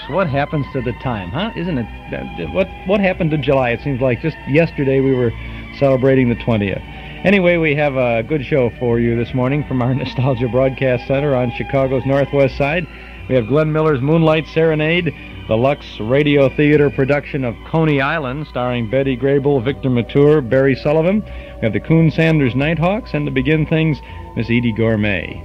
what happens to the time, huh? Isn't it? What happened to July? It seems like just yesterday we were celebrating the 20th. Anyway, we have a good show for you this morning from our Nostalgia Broadcast Center on Chicago's Northwest Side. We have Glenn Miller's Moonlight Serenade, the Lux Radio Theater production of Coney Island, starring Betty Grable, Victor Mature, Barry Sullivan. We have the Coon Sanders Nighthawks, and to begin things, Miss Edie Gourmet.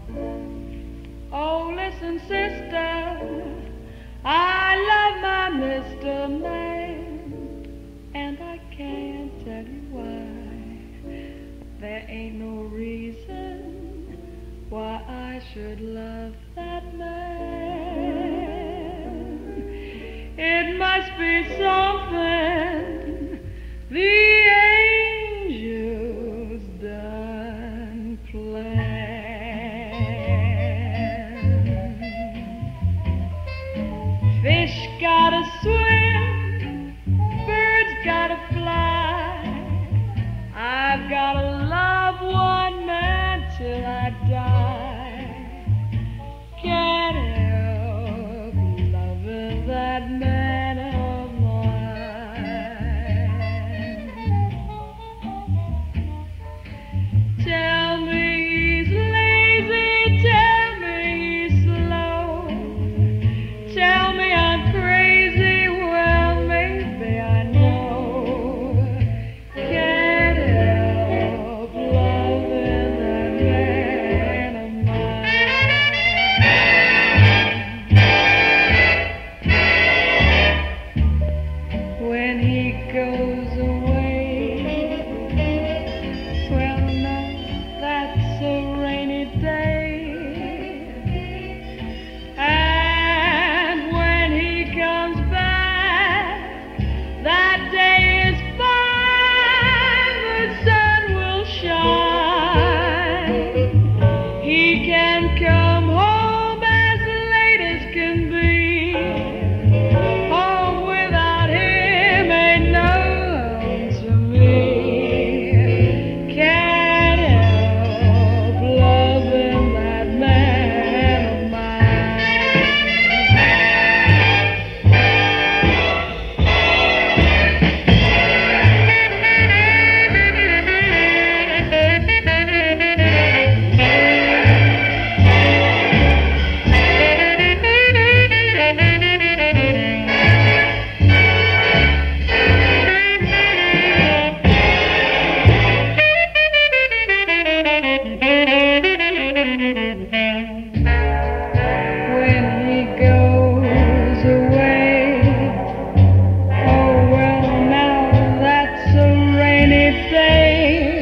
Oh, listen, sister, I love my Mr. Man, and I can't tell you why. There ain't no reason why I should love that man. It must be something the angels done planned. Fish gotta swim, birds gotta fly. I've gotta love one man till I die. Can't help loving that man of mine. Tell me he's lazy, tell me he's slow, tell me I'm crazy, well maybe I know. Can't help loving that man of mine. When he goes away, well now that's a rainy day. And when he comes back, that day is fine, the sun will shine. He can come home as late as can be. Home without him ain't no home to me. Can't help loving that man of when he goes away, oh well now that's a rainy day.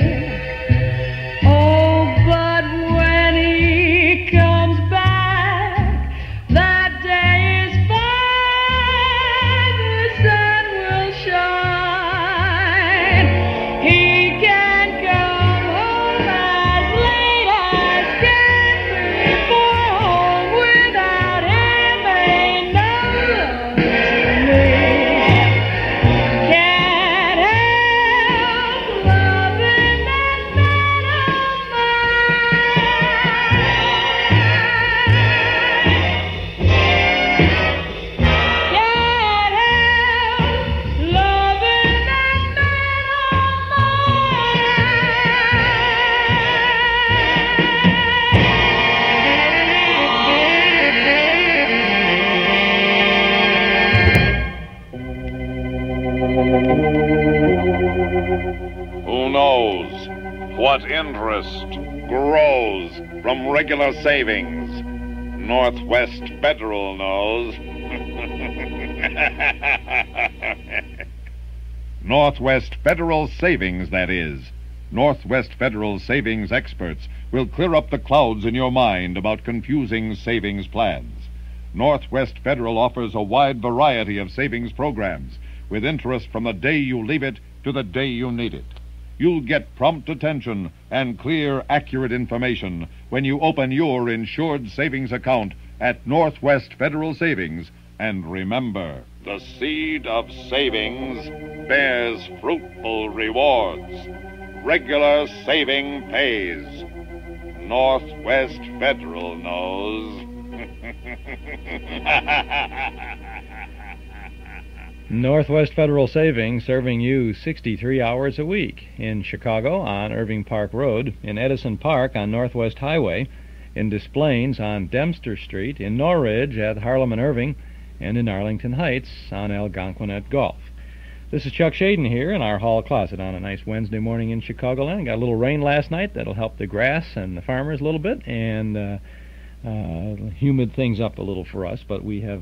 Oh, but when he comes back, that day is fine, the sun will shine. He can come home as late as can be, for home without him ain't no love to me. Can't help loving that man of mine. Can't help loving that man Who knows what interest grows from regular savings? Northwest Federal knows. Northwest Federal Savings, that is. Northwest Federal Savings experts will clear up the clouds in your mind about confusing savings plans. Northwest Federal offers a wide variety of savings programs with interest from the day you leave it to the day you need it. You'll get prompt attention and clear, accurate information when you open your insured savings account at Northwest Federal Savings. And remember, the seed of savings bears fruitful rewards. Regular saving pays. Northwest Federal knows. Northwest Federal Savings serving you 63 hours a week in Chicago on Irving Park Road, in Edison Park on Northwest Highway, in Des Plaines on Dempster Street, in Norridge at Harlem and Irving, and in Arlington Heights on Algonquin Golf. This is Chuck Shaden here in our hall closet on a nice Wednesday morning in Chicagoland. Got a little rain last night that'll help the grass and the farmers a little bit, and humid things up a little for us, but we have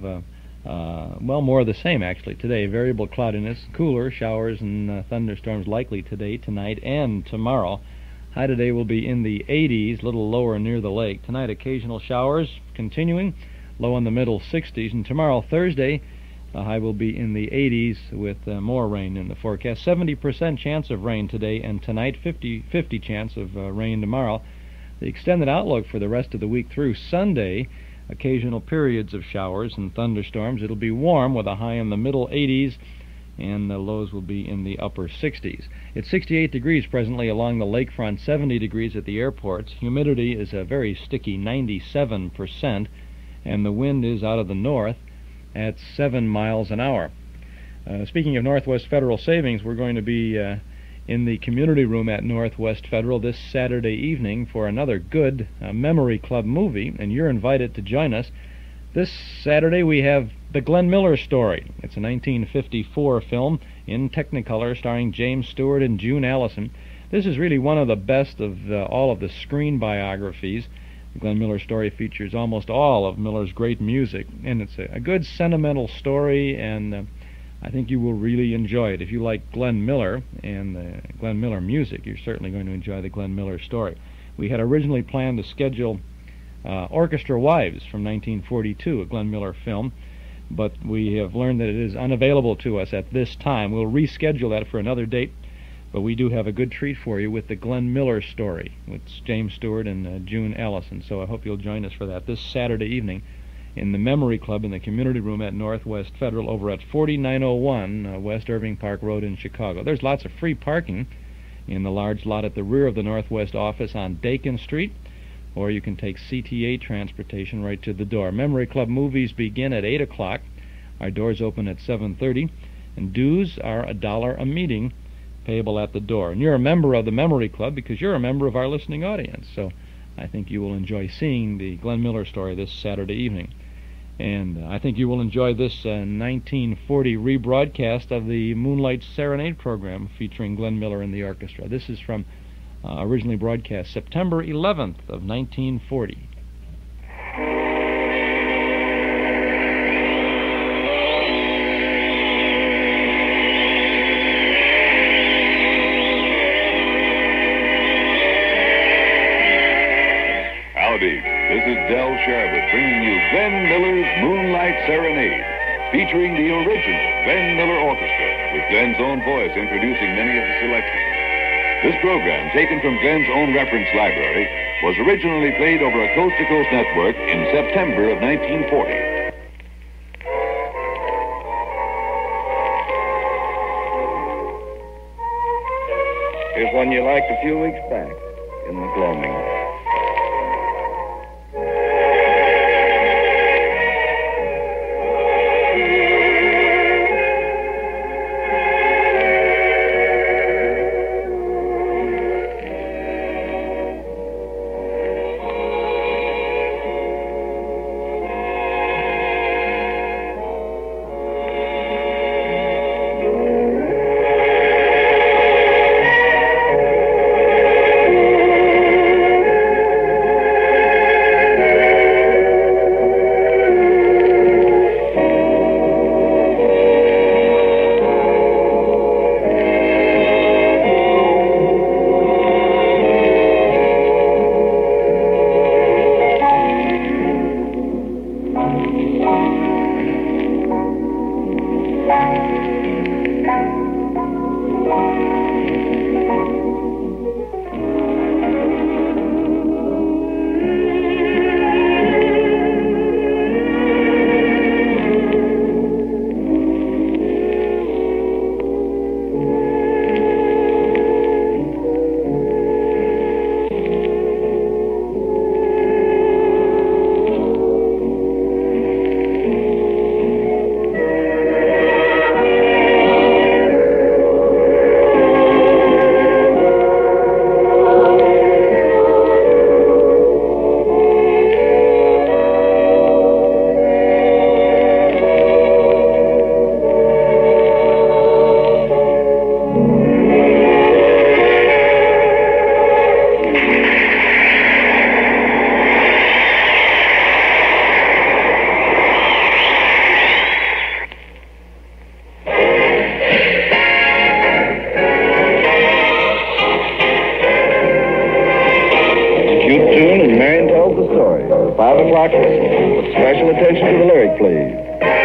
more of the same actually today. Variable cloudiness, cooler showers and thunderstorms likely today, tonight, and tomorrow. High today will be in the 80s, a little lower near the lake. Tonight, occasional showers continuing, low in the middle 60s, and tomorrow, Thursday, the high will be in the 80s with more rain in the forecast. 70% chance of rain today and tonight, 50 chance of rain tomorrow. The extended outlook for the rest of the week through Sunday, occasional periods of showers and thunderstorms. It'll be warm with a high in the middle 80s, and the lows will be in the upper 60s. It's 68 degrees presently along the lakefront, 70 degrees at the airports. Humidity is a very sticky 97%, and the wind is out of the north at 7 miles an hour. Speaking of Northwest Federal Savings, we're going to be in the community room at Northwest Federal this Saturday evening for another good Memory Club movie, and you're invited to join us. This Saturday we have The Glenn Miller Story. It's a 1954 film in Technicolor starring James Stewart and June Allison. This is really one of the best of all of the screen biographies. The Glenn Miller Story features almost all of Miller's great music, and it's a good sentimental story, and I think you will really enjoy it. If you like Glenn Miller and Glenn Miller music, you're certainly going to enjoy The Glenn Miller Story. We had originally planned to schedule Orchestra Wives from 1942, a Glenn Miller film, but we have learned that it is unavailable to us at this time. We'll reschedule that for another date, but we do have a good treat for you with The Glenn Miller Story with James Stewart and June Allison, so I hope you'll join us for that this Saturday evening in the Memory Club in the community room at Northwest Federal over at 4901 West Irving Park Road in Chicago. There's lots of free parking in the large lot at the rear of the Northwest office on Dakin Street, or you can take CTA transportation right to the door. Memory Club movies begin at 8 o'clock. Our doors open at 7:30, and dues are $1 a meeting, payable at the door. And you're a member of the Memory Club because you're a member of our listening audience, so I think you will enjoy seeing the Glenn Miller Story this Saturday evening. And I think you will enjoy this 1940 rebroadcast of the Moonlight Serenade program featuring Glenn Miller and the orchestra. This is from originally broadcast September 11th of 1940. Howdy, this is Del Sharbutt bringing you Glenn Miller's Moonlight Serenade, featuring the original Glenn Miller Orchestra, with Glenn's own voice introducing many of the selections. This program, taken from Glenn's own reference library, was originally played over a coast-to-coast network in September of 1940. Here's one you liked a few weeks back in the gloaming. 5 o'clock whistle. With special attention to the lyric, please.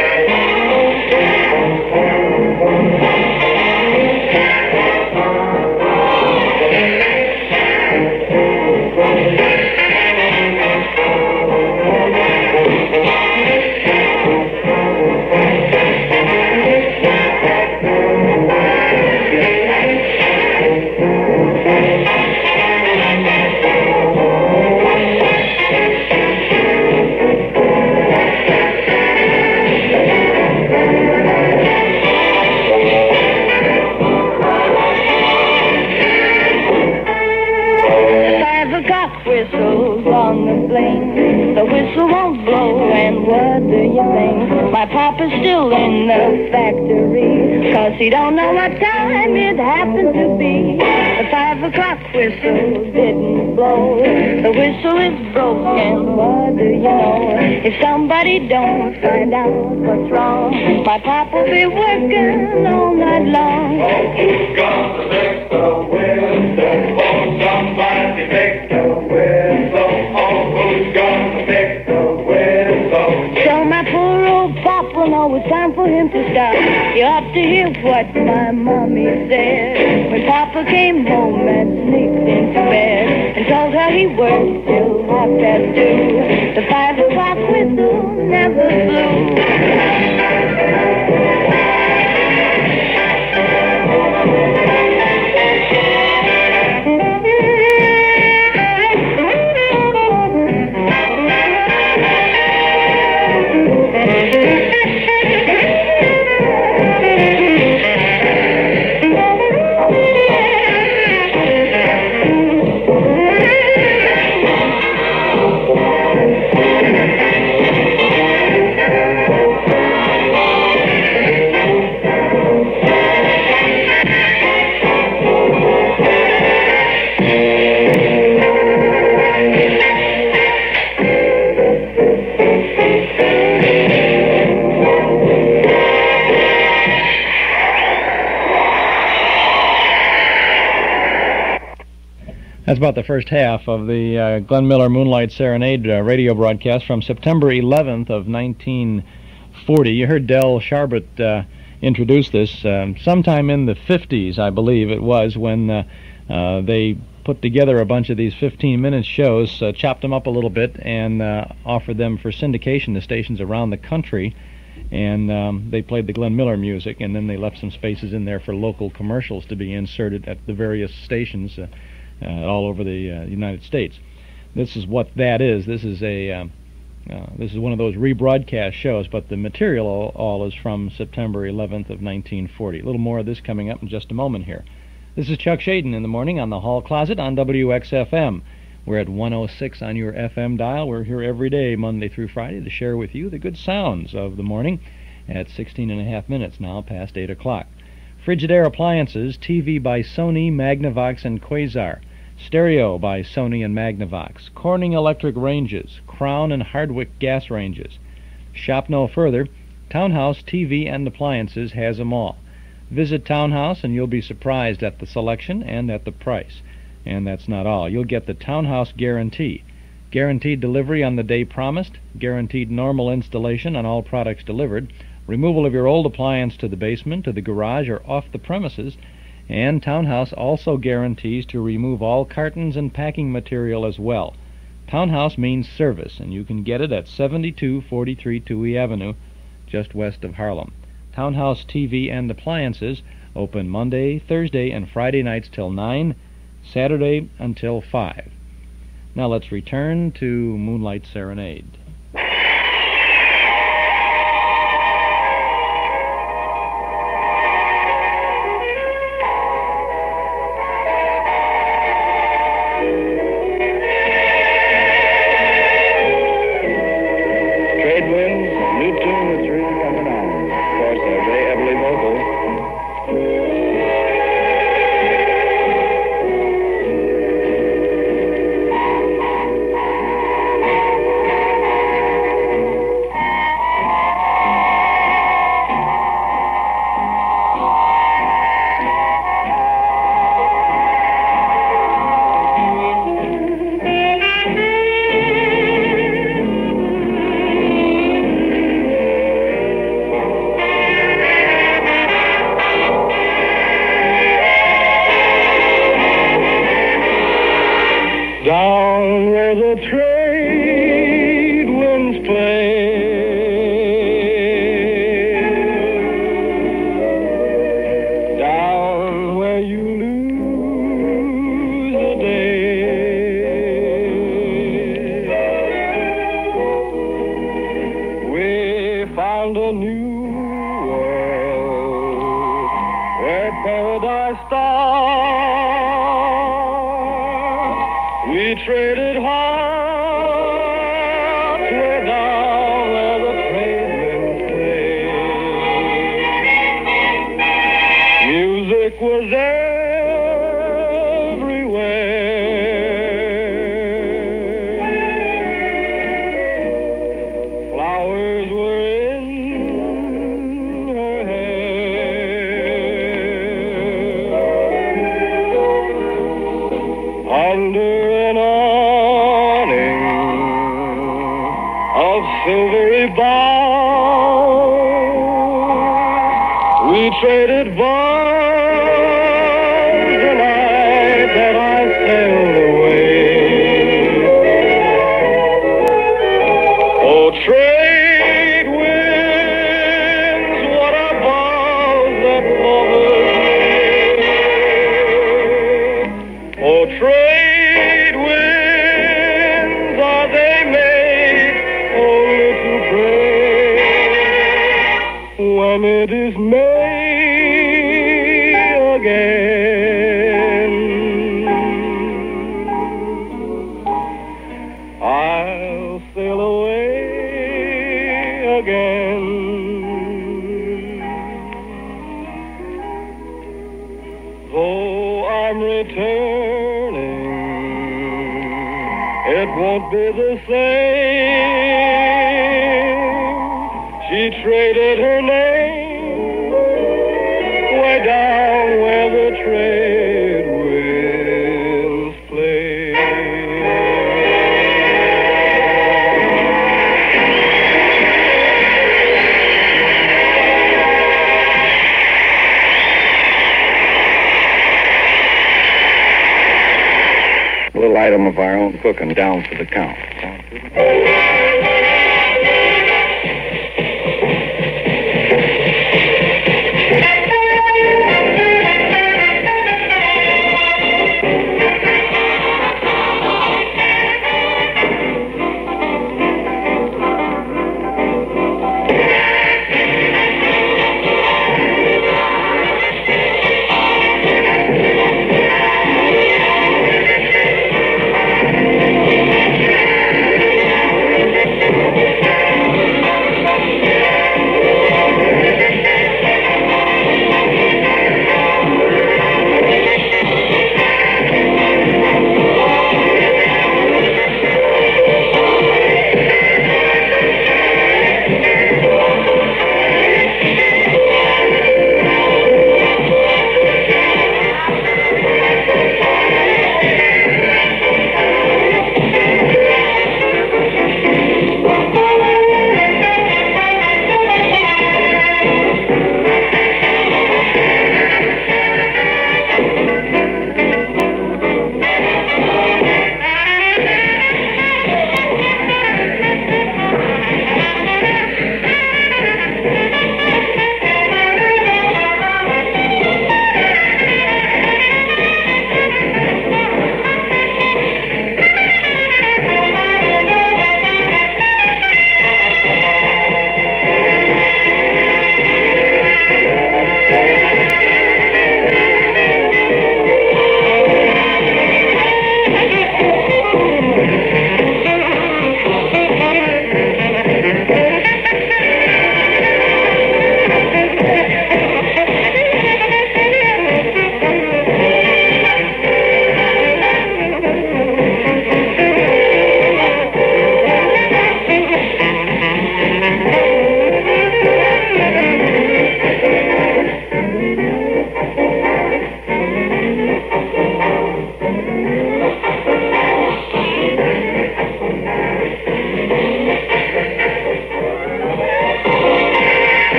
Whistles on the bling, the whistle won't blow, and what do you think? My papa's still in the factory, 'cause he don't know what time it happened to be. The 5 o'clock whistle didn't blow, the whistle is broken, what do you know? If somebody don't find out what's wrong, my papa'll be working all night long. Oh, who's gonna fix the whistle? Oh, somebody fix the whistle. Oh, who's gonna fix the whistle? So my poor old papa know it's time for him to stop. You ought to hear what my mommy said when Papa came home and sneaked into bed and told her he worked till 2:30. The 5 o'clock whistle never blew. That's about the first half of the Glenn Miller Moonlight Serenade radio broadcast from September 11th of 1940. You heard Del Sharbutt introduce this sometime in the 50s, I believe it was, when they put together a bunch of these 15-minute shows, chopped them up a little bit, and offered them for syndication to stations around the country. And they played the Glenn Miller music, and then they left some spaces in there for local commercials to be inserted at the various stations all over the United States. This is what that is. This is one of those rebroadcast shows, but the material all is from September 11th of 1940. A little more of this coming up in just a moment here. This is Chuck Shaden in the morning on the Hall Closet on WXFM. We're at 106 on your FM dial. We're here every day, Monday through Friday, to share with you the good sounds of the morning at 16 and a half minutes now past 8 o'clock. Frigidaire Appliances, TV by Sony, Magnavox, and Quasar. Stereo by Sony and Magnavox. Corning Electric Ranges. Crown and Hardwick Gas Ranges. Shop no further. Townhouse TV and Appliances has them all. Visit Townhouse and you'll be surprised at the selection and at the price. And that's not all. You'll get the Townhouse Guarantee. Guaranteed delivery on the day promised. Guaranteed normal installation on all products delivered. Removal of your old appliance to the basement, to the garage, or off the premises. And Townhouse also guarantees to remove all cartons and packing material as well. Townhouse means service, and you can get it at 7243 Touhy Avenue, just west of Harlem. Townhouse TV and Appliances open Monday, Thursday, and Friday nights till 9, Saturday until 5. Now let's return to Moonlight Serenade. found a new world where paradise starts. We traded hearts way down where the tradesmen stay. Music was everywhere. Flowers were in her hair. Under an awning of silvery boughs, we traded vows the night that I sailed away. Oh, trade winds, what a vows that lovers made. Oh, trade winds, are they made only to break when it is May again? I'll sail away again. Though I'm returning, it won't be the same. She traded her name way down where the trade winds play. A little item of our own cooking down for the count.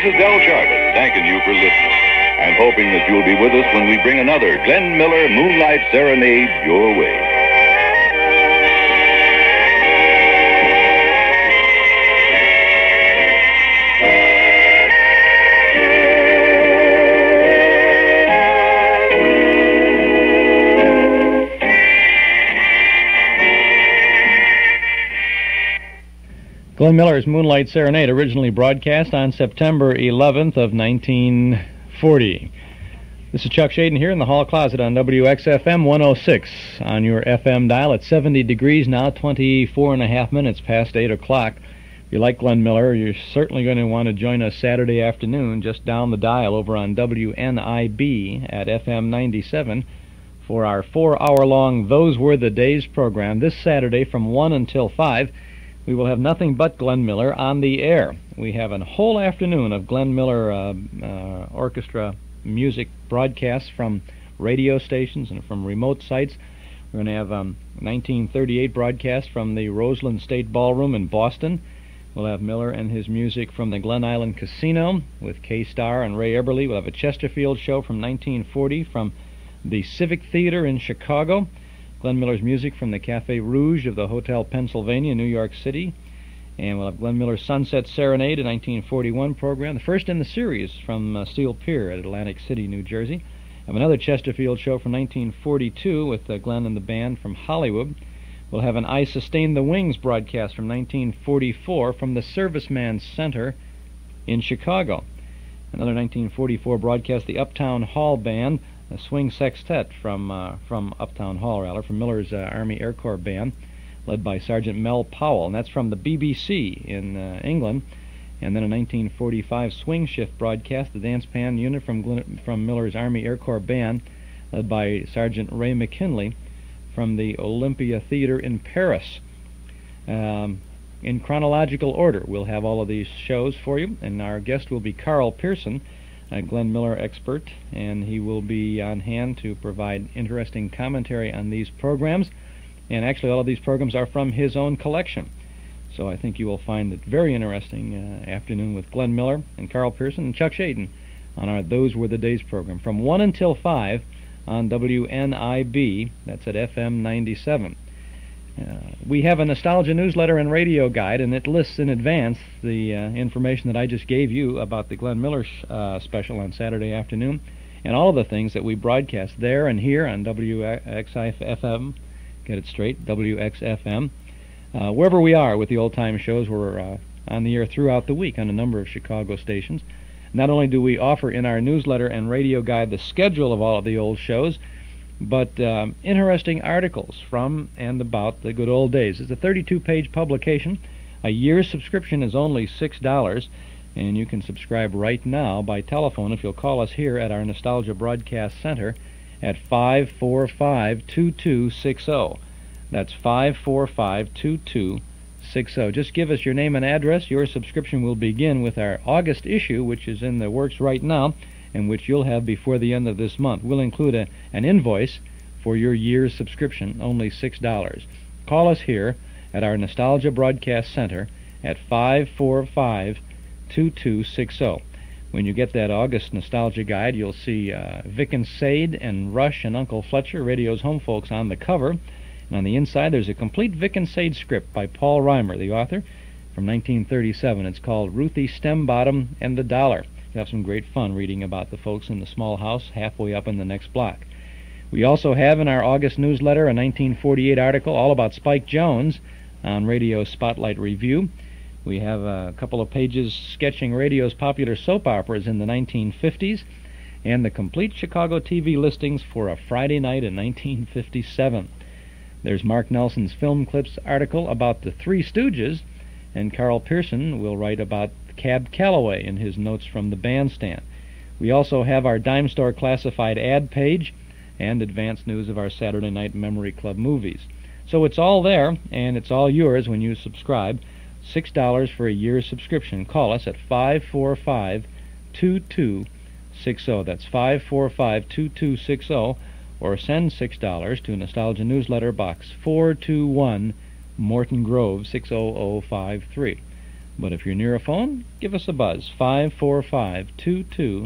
is Del Sharbutt thanking you for listening and hoping that you'll be with us when we bring another Glenn Miller Moonlight Serenade your way. Glenn Miller's Moonlight Serenade, originally broadcast on September 11th of 1940. This is Chuck Shaden here in the hall closet on WXFM 106 on your FM dial at 70 degrees now, 24 and a half minutes past 8 o'clock. If you like Glenn Miller, you're certainly going to want to join us Saturday afternoon just down the dial over on WNIB at FM 97 for our 4-hour-long Those Were the Days program. This Saturday from 1 until 5, we will have nothing but Glenn Miller on the air. We have a whole afternoon of Glenn Miller orchestra music broadcasts from radio stations and from remote sites. We're going to have 1938 broadcast from the Roseland State Ballroom in Boston. We'll have Miller and his music from the Glen Island Casino with Kay Starr and Ray Eberly. We'll have a Chesterfield show from 1940 from the Civic Theater in Chicago. Glenn Miller's music from the Café Rouge of the Hotel Pennsylvania, New York City. And we'll have Glenn Miller's Sunset Serenade, a 1941 program, the first in the series from Steel Pier at Atlantic City, New Jersey. Have another Chesterfield show from 1942 with Glenn and the band from Hollywood. We'll have an I Sustain the Wings broadcast from 1944 from the Serviceman Center in Chicago. Another 1944 broadcast, the Uptown Hall Band, a swing sextet from Uptown Hall, rather, from Miller's Army Air Corps Band, led by Sergeant Mel Powell, and that's from the BBC in England. And then a 1945 swing shift broadcast, the dance band unit from Miller's Army Air Corps Band, led by Sergeant Ray McKinley from the Olympia Theater in Paris. In chronological order, we'll have all of these shows for you, and our guest will be Carl Pearson, a Glenn Miller expert, and he will be on hand to provide interesting commentary on these programs. And actually, all of these programs are from his own collection. So I think you will find it very interesting afternoon with Glenn Miller and Carl Pearson and Chuck Shaden on our Those Were the Days program from 1 until 5 on WNIB. That's at FM 97. We have a nostalgia newsletter and radio guide, and it lists in advance the information that I just gave you about the Glenn Miller special on Saturday afternoon, and all of the things that we broadcast there and here on WXFM. Get it straight, WXFM. Wherever we are with the old-time shows, we're on the air throughout the week on a number of Chicago stations. Not only do we offer in our newsletter and radio guide the schedule of all of the old shows, but interesting articles from and about the good old days. It's a 32-page publication. A year's subscription is only $6, and you can subscribe right now by telephone if you'll call us here at our Nostalgia Broadcast Center at 545-2260. That's 545-2260. Just give us your name and address. Your subscription will begin with our August issue, which is in the works right now, and which you'll have before the end of this month. We'll include an invoice for your year's subscription, only $6. Call us here at our Nostalgia Broadcast Center at 545-2260. When you get that August Nostalgia Guide, you'll see Vic and Sade and Rush and Uncle Fletcher, radio's home folks, on the cover. And on the inside, there's a complete Vic and Sade script by Paul Reimer, the author, from 1937. It's called Ruthie Stembottom and the Dollar. You have some great fun reading about the folks in the small house halfway up in the next block. We also have in our August newsletter a 1948 article all about Spike Jones on Radio Spotlight Review. We have a couple of pages sketching radio's popular soap operas in the 1950s and the complete Chicago TV listings for a Friday night in 1957. There's Mark Nelson's Film Clips article about the Three Stooges, and Carl Pearson will write about Cab Calloway in his notes from the bandstand. We also have our Dime Store classified ad page and advanced news of our Saturday Night Memory Club movies. So it's all there, and it's all yours when you subscribe. $6 for a year's subscription. Call us at 545-2260. That's 545-2260, or send $6 to Nostalgia Newsletter Box 421, Morton Grove, 60053. But if you're near a phone, give us a buzz, 545-2260.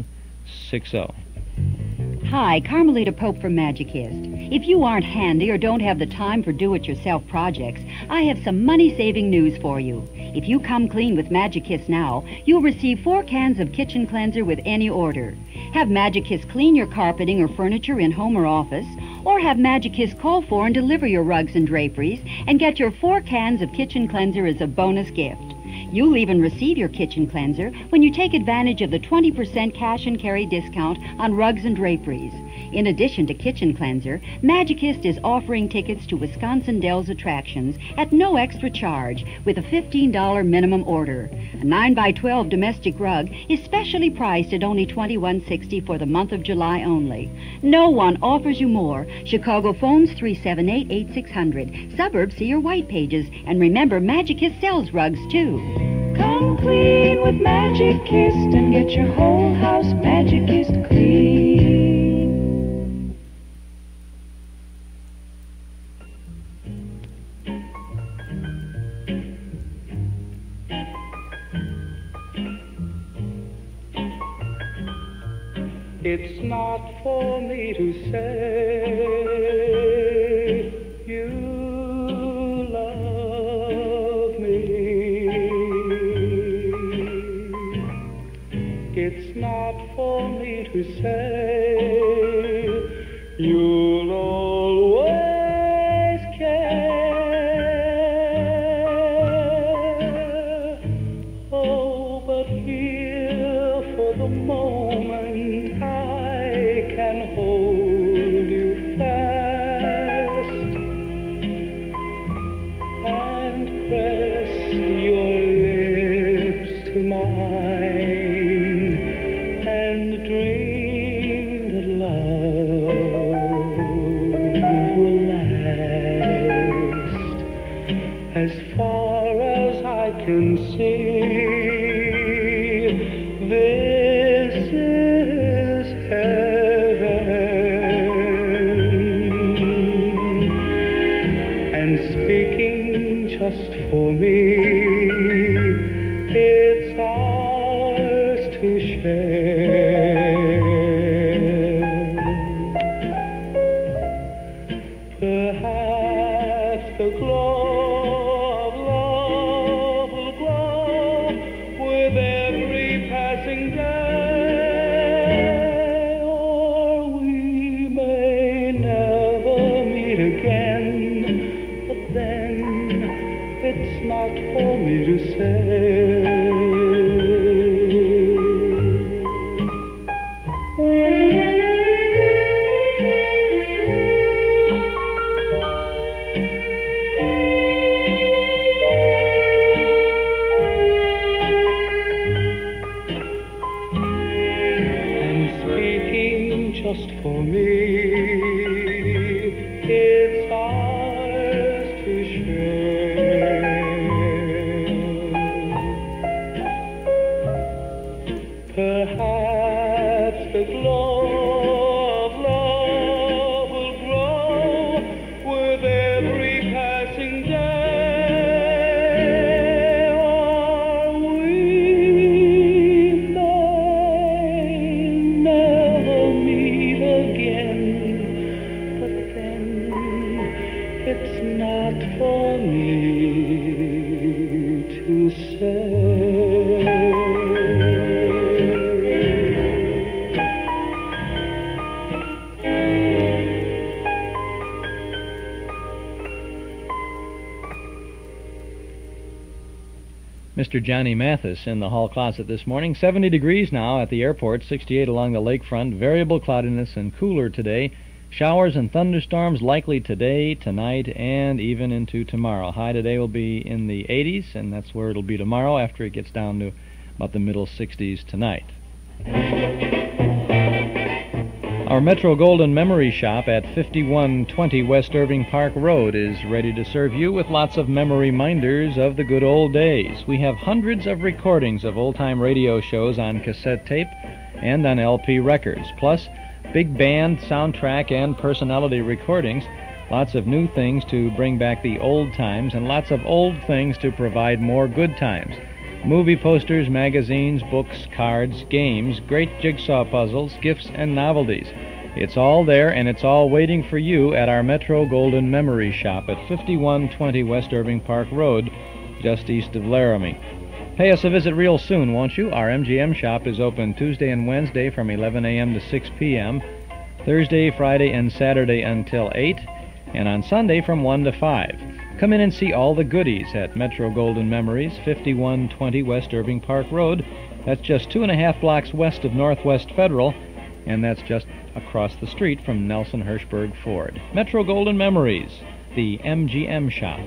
Hi, Carmelita Pope from Magicist. If you aren't handy or don't have the time for do-it-yourself projects, I have some money-saving news for you. If you come clean with Magicist now, you'll receive 4 cans of kitchen cleanser with any order. Have Magicist clean your carpeting or furniture in home or office, or have Magicist call for and deliver your rugs and draperies and get your 4 cans of kitchen cleanser as a bonus gift. You'll even receive your kitchen cleanser when you take advantage of the 20% cash and carry discount on rugs and draperies. In addition to kitchen cleanser, Magicist is offering tickets to Wisconsin Dells attractions at no extra charge with a $15 minimum order. A 9x12 domestic rug is specially priced at only $21.60 for the month of July only. No one offers you more. Chicago phones 378-8600. Suburbs see your white pages. And remember, Magicist sells rugs too. Come clean with Magicist and get your whole house Magicist clean. It's not for me to say you love me. It's not for me to say you'll always care. Oh, but here for the moment I can hold you fast and press your lips to mine and dream that love will last as far as I can see. This is heaven, and speaking just for me, it's ours to share. Perhaps the glow of love will glow with every passing day, or we may never meet again, but then it's not for me to say. And speaking just for me, it's ours to share. Perhaps the glow of love will grow with every passing day, or we may never meet again, but then it's not for me to say. Mr. Johnny Mathis in the hall closet this morning. 70 degrees now at the airport, 68 along the lakefront. Variable cloudiness and cooler today. Showers and thunderstorms likely today, tonight, and even into tomorrow. High today will be in the 80s, and that's where it'll be tomorrow after it gets down to about the middle 60s tonight. Our Metro Golden Memory Shop at 5120 West Irving Park Road is ready to serve you with lots of memory minders of the good old days. We have hundreds of recordings of old-time radio shows on cassette tape and on LP records, plus big band, soundtrack, and personality recordings, lots of new things to bring back the old times, and lots of old things to provide more good times. Movie posters, magazines, books, cards, games, great jigsaw puzzles, gifts, and novelties. It's all there, and it's all waiting for you at our Metro Golden Memory Shop at 5120 West Irving Park Road, just east of Laramie. Pay us a visit real soon, won't you? Our MGM shop is open Tuesday and Wednesday from 11 a.m. to 6 p.m., Thursday, Friday, and Saturday until 8, and on Sunday from 1 to 5. Come in and see all the goodies at Metro Golden Memories, 5120 West Irving Park Road. That's just 2.5 blocks west of Northwest Federal, and that's just across the street from Nelson Hirschberg Ford. Metro Golden Memories, the MGM shop.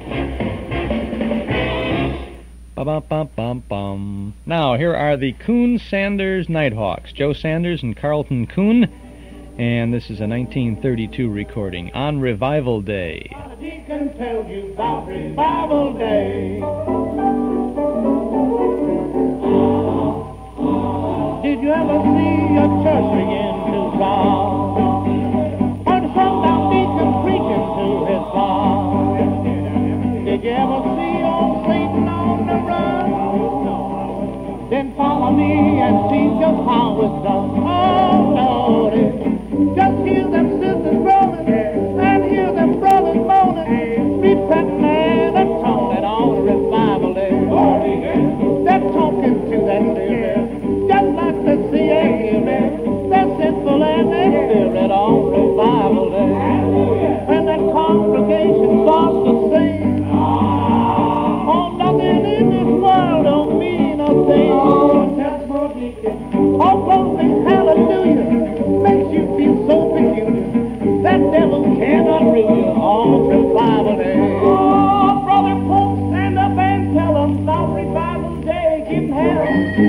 Ba-bum-bum-bum-bum. Now, here are the Coon-Sanders Nighthawks, Joe Sanders and Carlton Coon, and this is a 1932 recording, On Revival Day. He can tell you about Revival Day. Did you ever see a church begin to rock? Heard sundown deacon preaching to his flock. Did you ever see old Satan on the run? Then follow me and see just how it's done. Oh, Lord, just hear them sisters brothers and hear them brothers moaning, repenting and atoning on Revival Day. They're talking to that spirit, just like the sea and hear it. They're sinful and their spirit on Revival Day. When that congregation starts to sing, oh, nothing in this world don't mean a thing. Oh, closing hallelujah makes you feel so peculiar. That devil cannot rule you on Revival Day. Oh, brother, folks, stand up and tell them about Revival Day. Give them hell.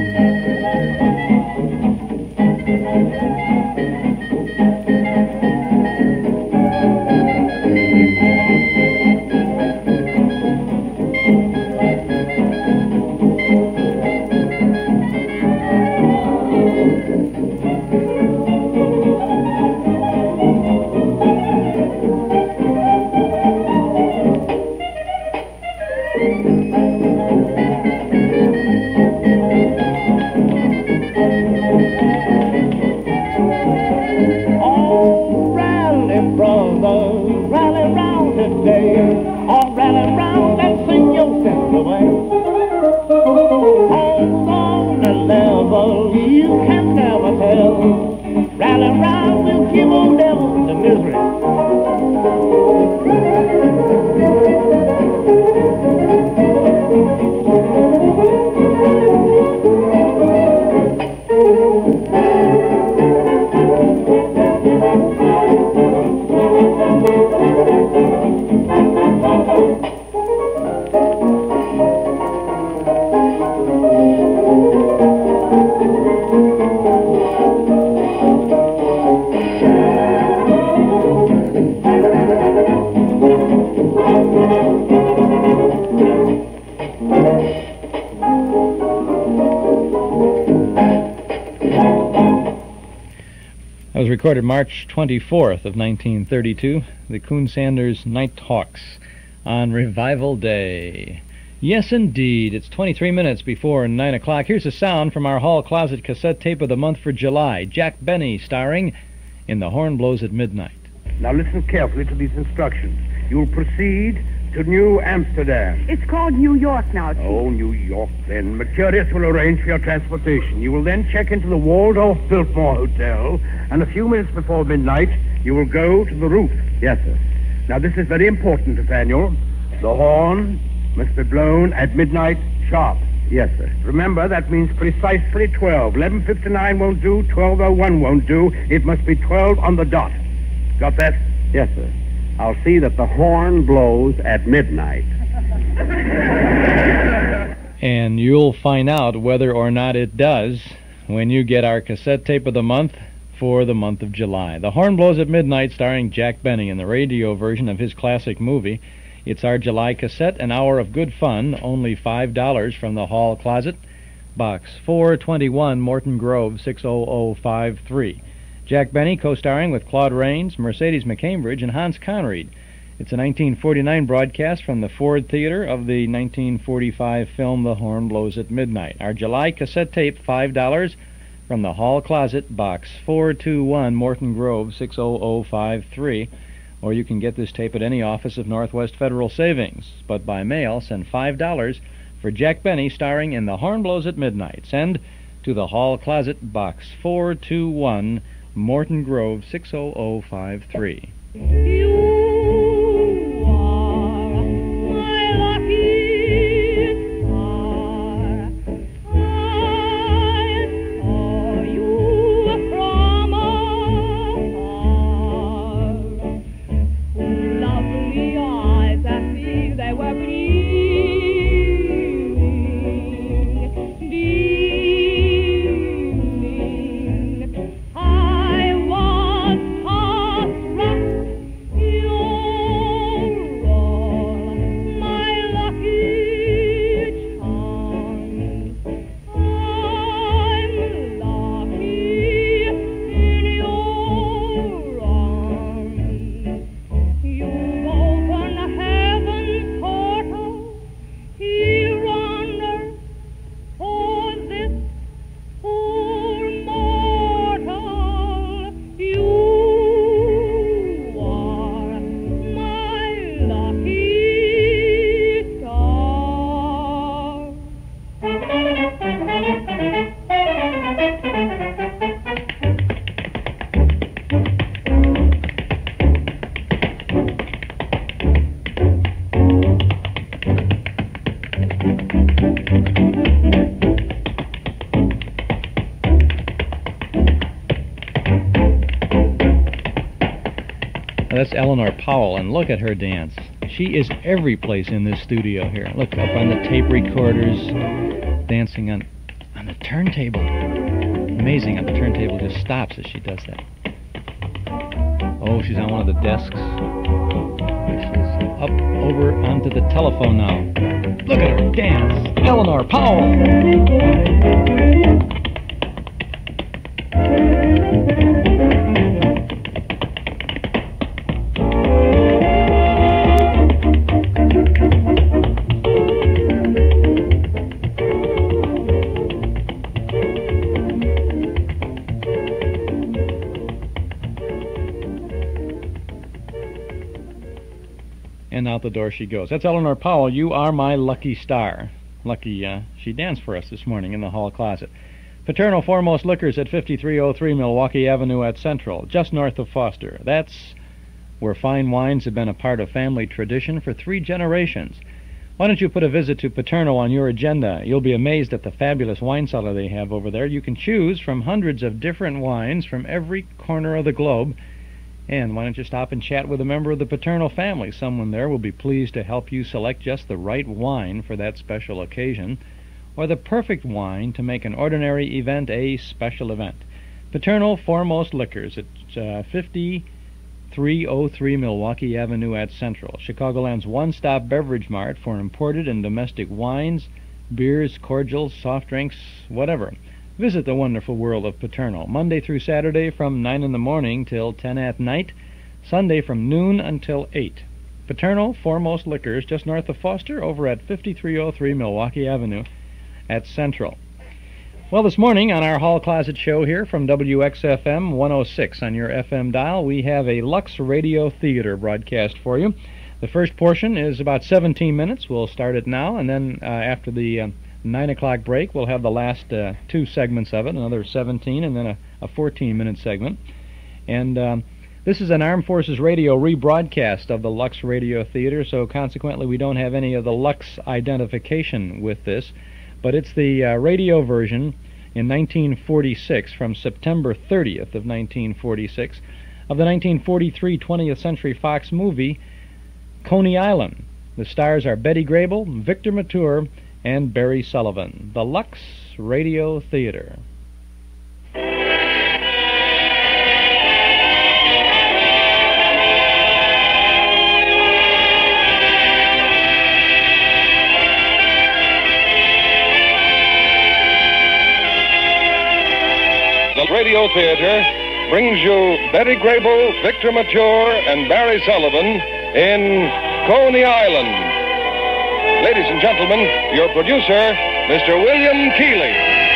Recorded March 24th of 1932, the Coon-Sanders Nighthawks on Revival Day. Yes, indeed. It's 23 minutes before 9 o'clock. Here's a sound from our Hall Closet cassette tape of the month for July. Jack Benny starring in The Horn Blows at Midnight. Now listen carefully to these instructions. You will proceed to New Amsterdam. It's called New York now, Chief. Oh, New York, then. Mercurius will arrange for your transportation. You will then check into the Waldorf Biltmore Hotel, and a few minutes before midnight, you will go to the roof. Yes, sir. Now, this is very important, Nathaniel. The horn must be blown at midnight sharp. Yes, sir. Remember, that means precisely 12. 11:59 won't do, 12:01 won't do. It must be 12 on the dot. Got that? Yes, sir. I'll see that the horn blows at midnight. And you'll find out whether or not it does when you get our cassette tape of the month for the month of July. The Horn Blows at Midnight, starring Jack Benny in the radio version of his classic movie. It's our July cassette, an hour of good fun, only $5 from the Hall Closet. Box 421, Morton Grove, 60053. Jack Benny co-starring with Claude Rains, Mercedes McCambridge, and Hans Conried. It's a 1949 broadcast from the Ford Theater of the 1945 film The Horn Blows at Midnight. Our July cassette tape, $5, from the Hall Closet, Box 421, Morton Grove, 60053. Or you can get this tape at any office of Northwest Federal Savings. But by mail, send $5 for Jack Benny starring in The Horn Blows at Midnight. Send to the Hall Closet, Box 421, Morton Grove, 60053. That's Eleanor Powell, and look at her dance. She is every place in this studio here. Look up on the tape recorders, dancing on the turntable. Amazing how the turntable just stops as she does that. Oh, she's on one of the desks. She's up over onto the telephone now. Look at her dance. Eleanor Powell. And out the door she goes. That's Eleanor Powell. You are my lucky star. Lucky she danced for us this morning in the hall closet. Paterno Foremost Liquors at 5303 Milwaukee Avenue at Central, just north of Foster. That's where fine wines have been a part of family tradition for 3 generations. Why don't you put a visit to Paterno on your agenda? You'll be amazed at the fabulous wine cellar they have over there. You can choose from hundreds of different wines from every corner of the globe. And why don't you stop and chat with a member of the Paterno family? Someone there will be pleased to help you select just the right wine for that special occasion, or the perfect wine to make an ordinary event a special event. Paterno Foremost Liquors at 5303 Milwaukee Avenue at Central, Chicagoland's one-stop beverage mart for imported and domestic wines, beers, cordials, soft drinks, whatever. Visit the wonderful world of Paterno, Monday through Saturday from 9 in the morning till 10 at night, Sunday from noon until 8. Paterno Foremost Liquors, just north of Foster, over at 5303 Milwaukee Avenue at Central. Well, this morning on our Hall Closet show here from WXFM 106 on your FM dial, we have a Lux Radio Theater broadcast for you. The first portion is about 17 minutes. We'll start it now, and then after the 9 o'clock break, we'll have the last 2 segments of it, another 17 and then a 14-minute segment. And this is an Armed Forces Radio rebroadcast of the Lux Radio Theater, so consequently we don't have any of the Lux identification with this, but it's the radio version in 1946, from September 30th of 1946, of the 1943 20th Century Fox movie, Coney Island. The stars are Betty Grable, Victor Mature, and Barry Sullivan. The Lux Radio Theater. The Radio Theater brings you Betty Grable, Victor Mature, and Barry Sullivan in Coney Island. Ladies and gentlemen, your producer, Mr. William Keighley.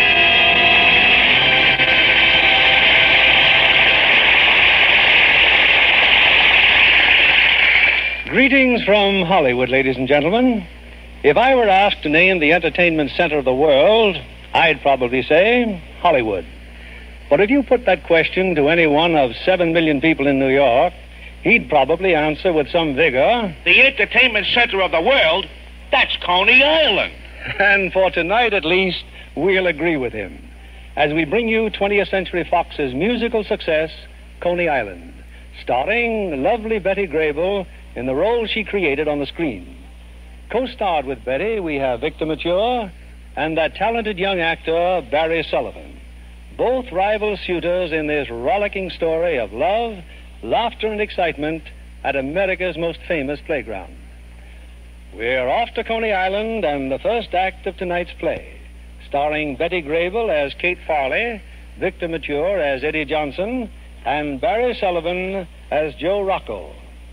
Greetings from Hollywood, ladies and gentlemen. If I were asked to name the entertainment center of the world, I'd probably say Hollywood. But if you put that question to any one of 7 million people in New York, he'd probably answer with some vigor, the entertainment center of the world? That's Coney Island. And for tonight, at least, we'll agree with him as we bring you 20th Century Fox's musical success, Coney Island, starring lovely Betty Grable in the role she created on the screen. Co-starred with Betty, we have Victor Mature and that talented young actor, Barry Sullivan, both rival suitors in this rollicking story of love, laughter, and excitement at America's most famous playground. We're off to Coney Island and the first act of tonight's play, starring Betty Grable as Kate Farley, Victor Mature as Eddie Johnson, and Barry Sullivan as Joe Rocco.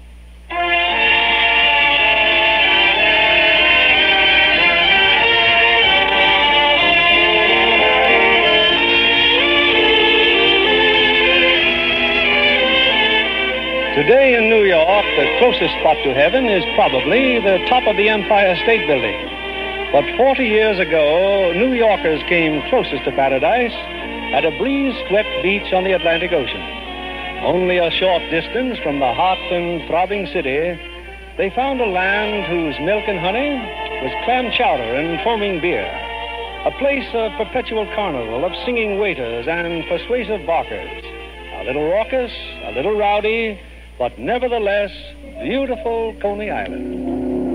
Today in New York, the closest spot to heaven is probably the top of the Empire State Building. But 40 years ago, New Yorkers came closest to paradise at a breeze-swept beach on the Atlantic Ocean. Only a short distance from the hot and throbbing city, they found a land whose milk and honey was clam chowder and foaming beer. A place of perpetual carnival, of singing waiters and persuasive barkers. A little raucous, a little rowdy, but nevertheless beautiful Coney Island.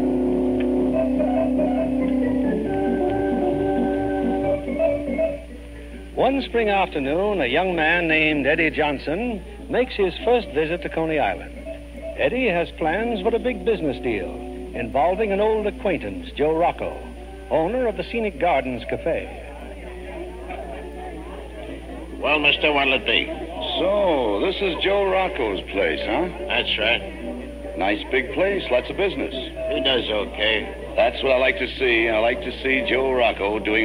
One spring afternoon, a young man named Eddie Johnson makes his first visit to Coney Island. Eddie has plans for a big business deal involving an old acquaintance, Joe Rocco, owner of the Scenic Gardens Cafe. Well, mister, what'll it be? So, this is Joe Rocco's place, huh? That's right. Nice big place, lots of business. He does okay. That's what I like to see. I like to see Joe Rocco doing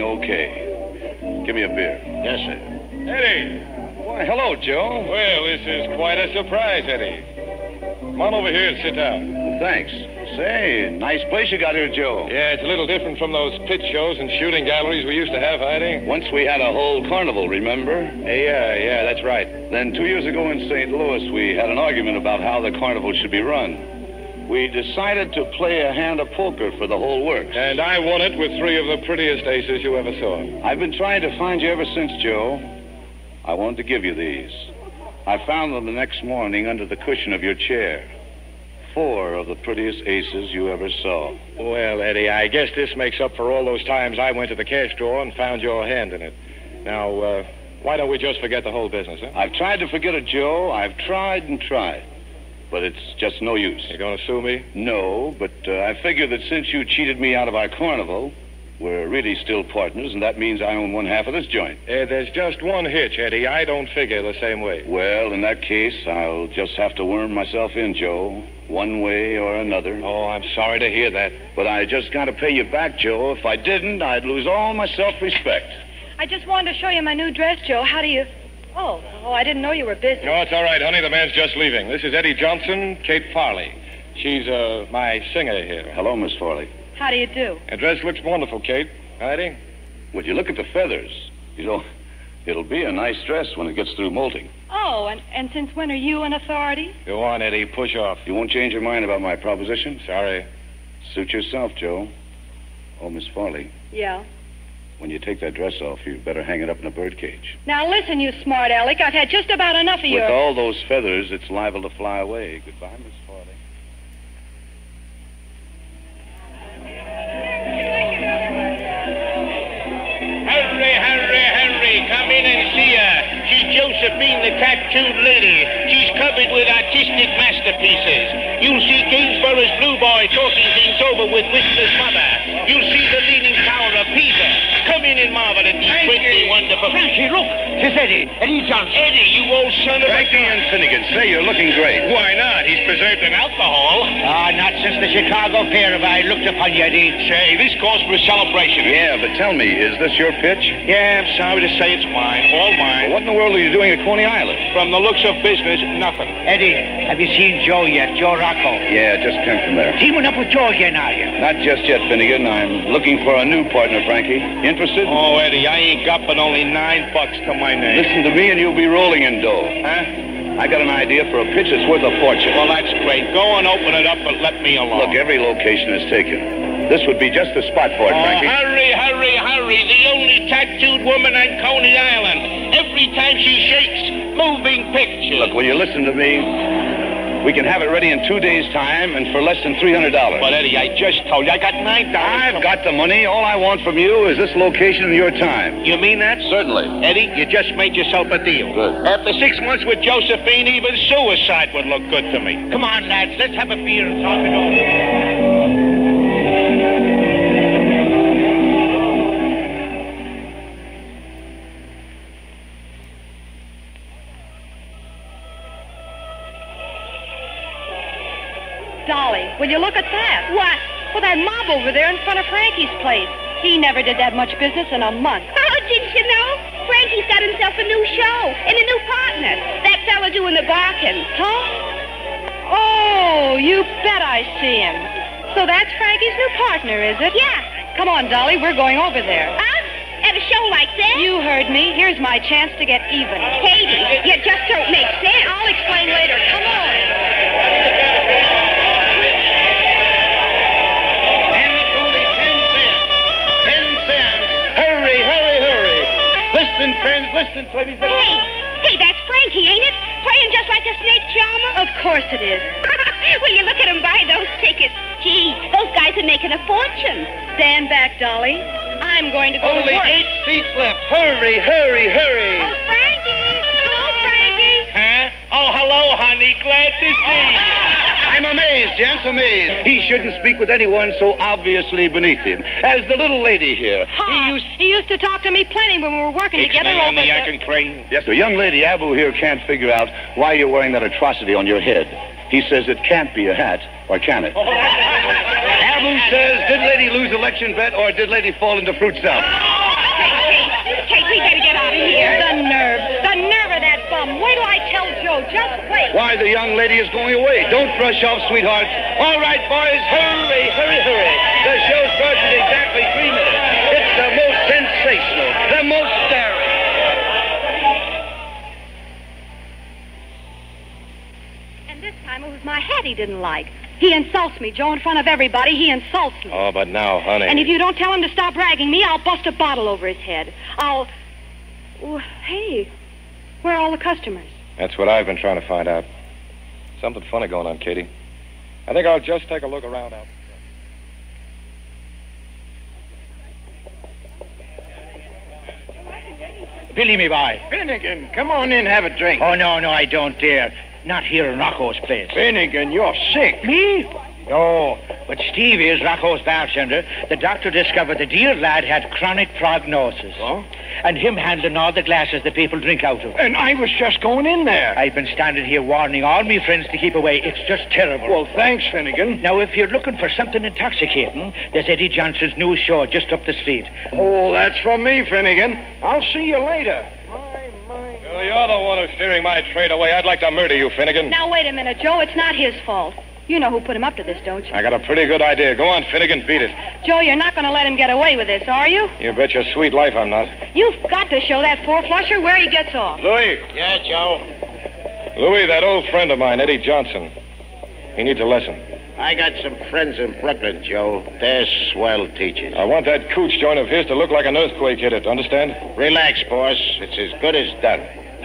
okay. Give me a beer. Yes, sir. Eddie! Why, hello, Joe. Well, this is quite a surprise, Eddie. Come on over here and sit down. Thanks. Say, nice place you got here, Joe. Yeah, it's a little different from those pit shows and shooting galleries we used to have, Eddie. Once we had a whole carnival, remember? Yeah, that's right. Then 2 years ago in St. Louis, we had an argument about how the carnival should be run. We decided to play a hand of poker for the whole works. And I won it with 3 of the prettiest aces you ever saw. I've been trying to find you ever since, Joe. I wanted to give you these. I found them the next morning under the cushion of your chair. 4 of the prettiest aces you ever saw. Well, Eddie, I guess this makes up for all those times I went to the cash drawer and found your hand in it. Now, why don't we just forget the whole business, huh? I've tried to forget it, Joe. I've tried and tried. But it's just no use. You going to sue me? No, but I figure that since you cheated me out of our carnival, we're really still partners, and that means I own 1/2 of this joint. There's just one hitch, Eddie. I don't figure the same way. Well, in that case, I'll just have to worm myself in, Joe, one way or another. Oh, I'm sorry to hear that. But I just got to pay you back, Joe. If I didn't, I'd lose all my self-respect. I just wanted to show you my new dress, Joe. How do you... Oh, I didn't know you were busy. No, it's all right, honey. The man's just leaving. This is Eddie Johnson, Kate Farley. She's, my singer here. Hello, Miss Farley. How do you do? Her dress looks wonderful, Kate. Eddie? Would you look at the feathers? You know, it'll be a nice dress when it gets through molting. Oh, and since when are you an authority? Go on, Eddie. Push off. You won't change your mind about my proposition? Sorry. Suit yourself, Joe. Oh, Miss Farley. Yeah? When you take that dress off, you'd better hang it up in a birdcage. Now listen, you smart aleck. I've had just about enough of With all those feathers, it's liable to fly away. Goodbye, Miss Farley. Henry, come in and see her. She's Josephine, the tattooed lady. She's covered with artistic masterpieces. You'll see Gainsborough's Blue Boy talking things over with Whistler's mother. You'll see the Leaning Tower of Pisa. Come in and marvel at these 21 wonderful. Frankie, look. It's Eddie. Eddie Johnson. Eddie, you old son of a... Frankie and Finnegan, say you're looking great. Why not? He's preserved in alcohol. Not since the Chicago Fair have I looked upon you, Eddie. Say, this calls for a celebration. Yeah, but tell me, is this your pitch? Yeah, I'm sorry to say it's mine. All mine. What in the world are you doing at Coney Island? From the looks of business, nothing. Eddie, have you seen Joe yet? Joe Rocco. Yeah, just came from there. Teaming up with Joe again, are you? Not just yet, Finnegan. I'm looking for a new partner, Frankie. Interested? Oh, Eddie, I ain't got but only $9 to my name. Listen to me and you'll be rolling in dough. Huh? I got an idea for a pitch that's worth a fortune. Well, that's great. Go and open it up, but let me alone. Look, every location is taken. This would be just the spot for it, Frankie. Hurry, hurry, hurry. The only tattooed woman on Coney Island. Every time she shakes, moving pictures. Look, will you listen to me? We can have it ready in 2 days' time and for less than $300. But, Eddie, I just told you, I got $9. I've got the money. All I want from you is this location and your time. You mean that? Certainly. Eddie, you just made yourself a deal. Good. After 6 months with Josephine, even suicide would look good to me. Come on, lads. Let's have a beer and talk it over. Dolly, will you look at that? What? Well, that mob over there in front of Frankie's place. He never did that much business in a month. Oh, didn't you know? Frankie's got himself a new show and a new partner. That fella doing the barking. Huh? Oh, you bet I see him. So that's Frankie's new partner, is it? Yeah. Come on, Dolly, we're going over there. Huh? At a show like that? You heard me. Here's my chance to get even. Katie, you just don't make sense. I'll explain later. Come on. Listen, friends, listen, ladies. Hey, that's Frankie, ain't it? Playing just like a snake charmer? Of course it is. Will you look at him buy those tickets? Gee, those guys are making a fortune. Stand back, Dolly. I'm going to go Only to work. 8 seats left. Hurry, hurry, hurry. Oh, Frankie. Hello, Frankie. Huh? Oh, hello, honey. Glad to see you. I'm amazed, gents, amazed. He shouldn't speak with anyone so obviously beneath him as the little lady here. He used to talk to me plenty when we were working together on over the there. Yak and Crane. Yes, the young lady Abu here can't figure out why you're wearing that atrocity on your head. He says it can't be a hat, or can it? Abu says, did lady lose election bet, or did lady fall into fruit salad? Kate, we better get out of here. The nerve of that bum. Wait till I tell Joe. Just wait. Why, the young lady is going away. Don't rush off, sweetheart. All right, boys, hurry, hurry, hurry. The show starts in exactly 3 minutes. It's the most sensational, the most daring. And this time it was my hat he didn't like. He insults me, Joe, in front of everybody. He insults me. Oh, but now, honey. And if you don't tell him to stop ragging me, I'll bust a bottle over his head. Oh, hey, where are all the customers? That's what I've been trying to find out. Something funny going on, Katie. I think I'll just take a look around out. Billy, me boy. Finnegan, come on in, have a drink. Oh, no, I don't dare. Not here in Rocco's place. Finnegan, you're sick. Me? No, but Steve is Rocco's bartender. The doctor discovered the dear lad had chronic prognosis. Oh? And him handling all the glasses that people drink out of. And I was just going in there. I've been standing here warning all me friends to keep away. It's just terrible. Well, thanks, Finnegan. Now, if you're looking for something intoxicating, there's Eddie Johnson's new show just up the street. Oh, that's from me, Finnegan. I'll see you later. Well, you're the one who's steering my trade away. I'd like to murder you, Finnegan. Now, wait a minute, Joe. It's not his fault. You know who put him up to this, don't you? I got a pretty good idea. Go on, Finnegan, beat it. Joe, you're not going to let him get away with this, are you? You bet your sweet life I'm not. You've got to show that four-flusher where he gets off. Louis. Yeah, Joe. Louis, that old friend of mine, Eddie Johnson. He needs a lesson. I got some friends in Brooklyn, Joe. They're swell teachers. I want that cooch joint of his to look like an earthquake hit it, understand? Relax, boss. It's as good as done.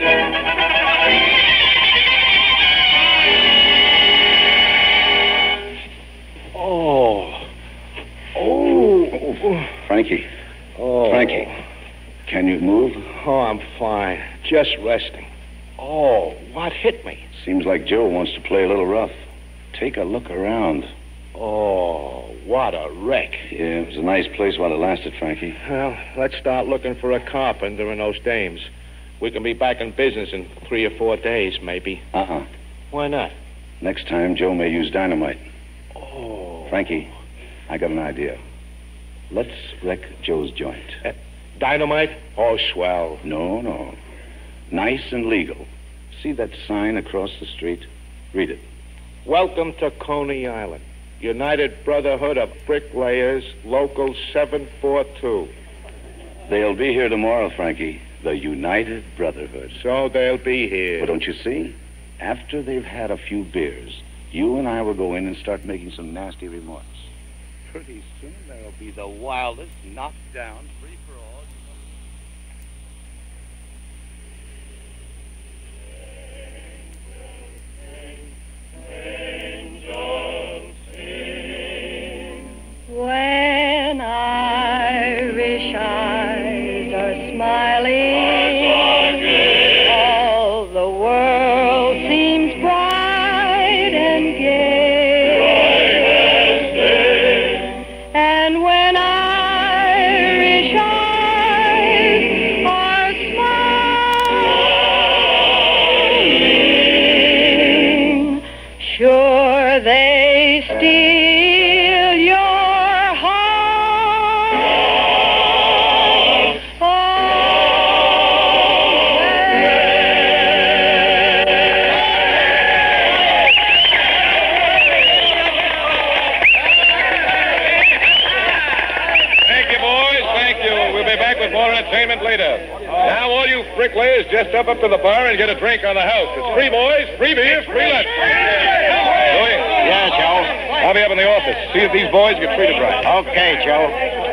Frankie. Oh. Frankie, can you move? Oh, I'm fine. Just resting. Oh, what hit me? Seems like Joe wants to play a little rough. Take a look around. Oh, what a wreck. Yeah, it was a nice place while it lasted, Frankie. Well, let's start looking for a carpenter in those dames. We can be back in business in 3 or 4 days, maybe. Why not? Next time, Joe may use dynamite. Oh. Frankie, I got an idea. Let's wreck Joe's joint. Dynamite? Oh, swell. No. Nice and legal. See that sign across the street? Read it. Welcome to Coney Island. United Brotherhood of Bricklayers, Local 742. They'll be here tomorrow, Frankie. The United Brotherhood. So they'll be here. But don't you see? After they've had a few beers, you and I will go in and start making some nasty remarks. Pretty soon there'll be the wildest knockdown free-for-all. When Irish eyes are smiling, all the world seems bright and gay. And when Irish eyes are smiling, sure they steal your later. Now, all you bricklayers, just step up to the bar and get a drink on the house. It's free, boys. Free beers, free lunch. Louis? Yeah, Joe? I'll be up in the office. See if these boys get treated right. Okay, Joe.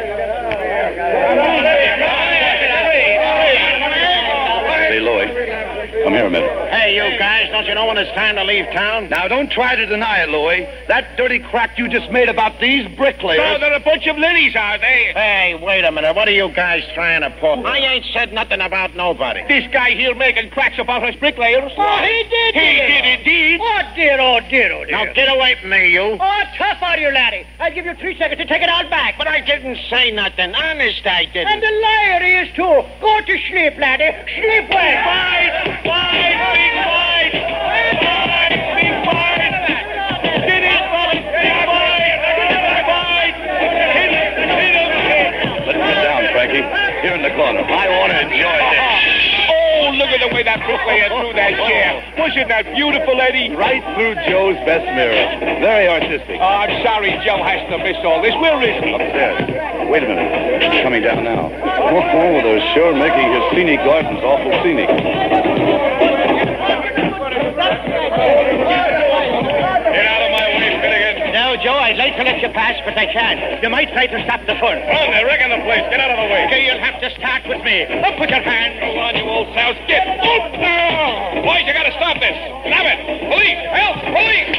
Hey, Louis. Come here a minute. Hey, you guys, don't you know when it's time to leave town? Now, don't try to deny it, Louis. That dirty crack you just made about these bricklayers... No, they're a bunch of ninnies, are they? Hey, wait a minute. What are you guys trying to pull? I ain't said nothing about nobody. This guy here making cracks about us bricklayers. Oh, he did. He did indeed. Oh, dear. Now, get away from me, you. Oh, tough out of you, laddie. I'll give you 3 seconds to take it all back. But I didn't say nothing. Honest, I didn't. And the liar he is, too. Go to sleep, laddie. Sleep well. Let's sit down, Frankie. Here in the corner. I want to enjoy this. Oh, look at the way that bricklayer threw that chair. Wasn't that beautiful, Eddie? Right through Joe's best mirror. Very artistic. Oh, I'm sorry Joe has to miss all this. Where is he? Upstairs. Wait a minute. He's coming down now. Oh, they're sure making his scenic gardens awful scenic. Get out of my way, Finnegan. No, Joe, I'd like to let you pass, but I can't. You might try to stop the fun. Oh, they're wrecking the place. Get out of the way. Okay, you'll have to start with me. Up with your hand. Go on, you old souse. Get. Oh, no. Boys, you got to stop this. Stop it. Police. Help. Police.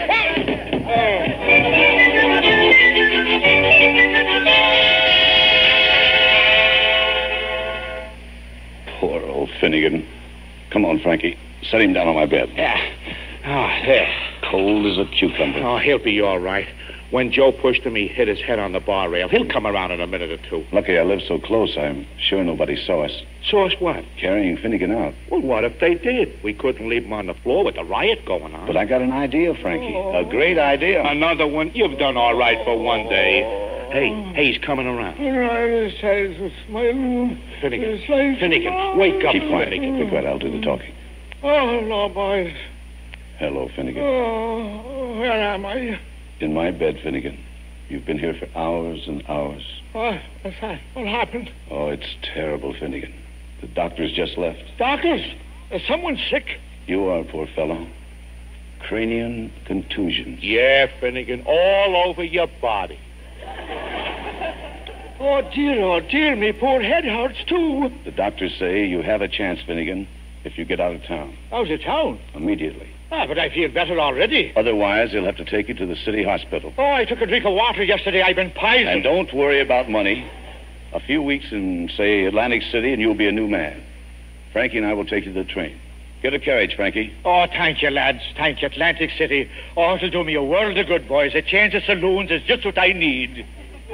Poor old Finnegan. Come on, Frankie. Set him down on my bed. Yeah. Oh, there. Cold as a cucumber. Oh, he'll be all right. When Joe pushed him, he hit his head on the bar rail. He'll come around in a minute or two. Lucky I live so close, I'm sure nobody saw us. Saw us what? Carrying Finnegan out. Well, what if they did? We couldn't leave him on the floor with the riot going on. But I got an idea, Frankie. A great idea. Another one? You've done all right for one day. Hey, he's coming around. Finnegan, wake up, Keep quiet. Finnegan. Keep quiet. I'll do the talking. Oh, no, boys. Hello, Finnegan. Oh, where am I? In my bed, Finnegan. You've been here for hours and hours. What's that? What happened? Oh, it's terrible, Finnegan. The doctors just left. Doctors? Is someone sick? You are, poor fellow. Cranial contusions. Yeah, Finnegan, all over your body. Oh, dear, me poor head hurts, too. The doctors say you have a chance, Finnegan, if you get out of town. How's the town? Immediately. But I feel better already. Otherwise, they'll have to take you to the city hospital. Oh, I took a drink of water yesterday. I've been poisoned. And don't worry about money. A few weeks in, say, Atlantic City, and you'll be a new man. Frankie and I will take you to the train. Get a carriage, Frankie. Oh, thank you, lads. Thank you, Atlantic City. Oh, it'll do me a world of good, boys. A change of saloons is just what I need.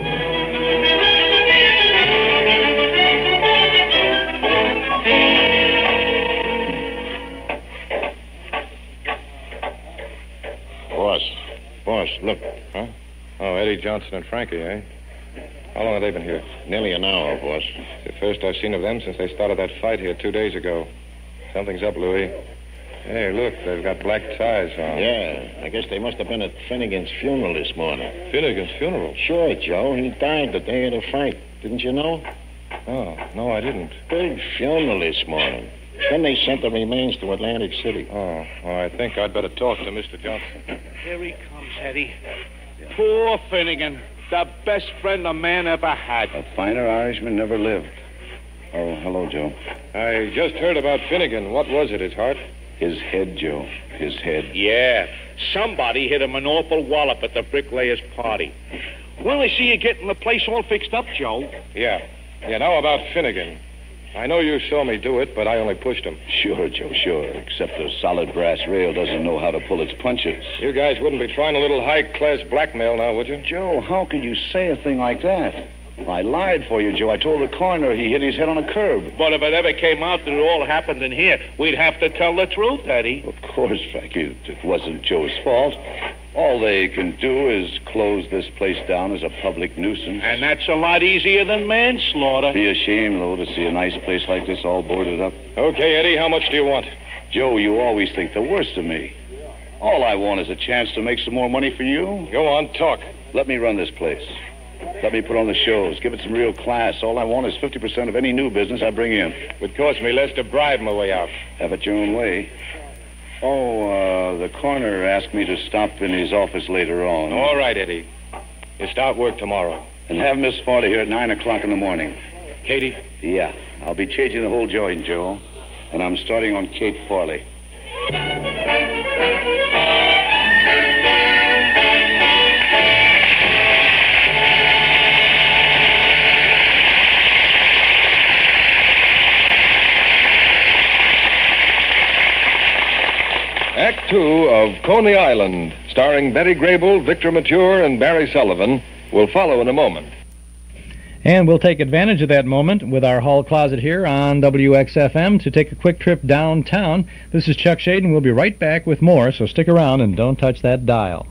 Boss, look. Huh? Oh, Eddie Johnson and Frankie, eh? How long have they been here? Nearly an hour, boss. It's the first I've seen of them since they started that fight here 2 days ago. Something's up, Louis. Hey, look, they've got black ties on. Yeah, I guess they must have been at Finnegan's funeral this morning. Finnegan's funeral? Sure, Joe. He died the day of the fight. Didn't you know? Oh, no, I didn't. Big funeral this morning. Then they sent the remains to Atlantic City. Oh, well, I think I'd better talk to Mr. Johnson. Here he comes, Eddie. Poor Finnegan. The best friend a man ever had. A finer Irishman never lived. Oh, hello, Joe. I just heard about Finnegan. What was it, his heart? His head, Joe. His head. Yeah. Somebody hit him an awful wallop at the bricklayer's party. Well, I see you getting the place all fixed up, Joe. Yeah. Yeah, now about Finnegan. I know you saw me do it, but I only pushed him. Sure, Joe, sure. Except the solid brass rail doesn't know how to pull its punches. You guys wouldn't be trying a little high-class blackmail now, would you? Joe, how could you say a thing like that? I lied for you, Joe. I told the coroner he hit his head on a curb. But if it ever came out that it all happened in here, we'd have to tell the truth, Eddie. Of course, Frankie. It wasn't Joe's fault. All they can do is close this place down as a public nuisance. And that's a lot easier than manslaughter. Be a shame, though, to see a nice place like this all boarded up. Okay, Eddie, how much do you want? Joe, you always think the worst of me. All I want is a chance to make some more money for you. Go on, talk. Let me run this place. Let me put on the shows. Give it some real class. All I want is 50% of any new business I bring in. It would cost me less to bribe my way out. Have it your own way. Oh, the coroner asked me to stop in his office later on. All right, Eddie. You start work tomorrow. And have Miss Farley here at 9 o'clock in the morning. Katie? Yeah. I'll be changing the whole joint, Joe. And I'm starting on Kate Farley. Act 2 of Coney Island, starring Betty Grable, Victor Mature, and Barry Sullivan, will follow in a moment. And we'll take advantage of that moment with our hall closet here on WXFM to take a quick trip downtown. This is Chuck Shaden. We'll be right back with more, so stick around and don't touch that dial.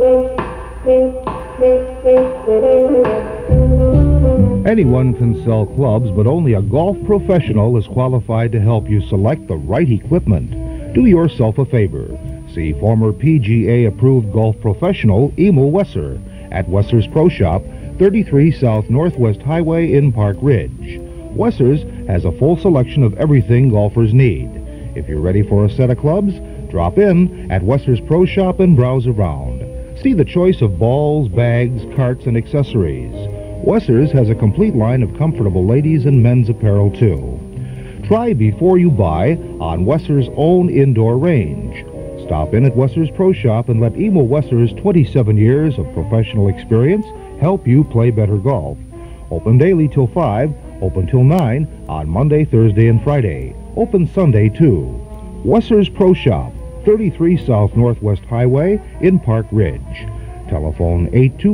Anyone can sell clubs, but only a golf professional is qualified to help you select the right equipment. Do yourself a favor. See former PGA-approved golf professional Emil Wesser at Wesser's Pro Shop, 33 South Northwest Highway in Park Ridge. Wesser's has a full selection of everything golfers need. If you're ready for a set of clubs, drop in at Wesser's Pro Shop and browse around. See the choice of balls, bags, carts, and accessories. Wesser's has a complete line of comfortable ladies and men's apparel, too. Try before you buy on Wesser's own indoor range. Stop in at Wesser's Pro Shop and let Emil Wesser's 27 years of professional experience help you play better golf. Open daily till 5, open till 9 on Monday, Thursday, and Friday. Open Sunday, too. Wesser's Pro Shop, 33 South Northwest Highway in Park Ridge. Telephone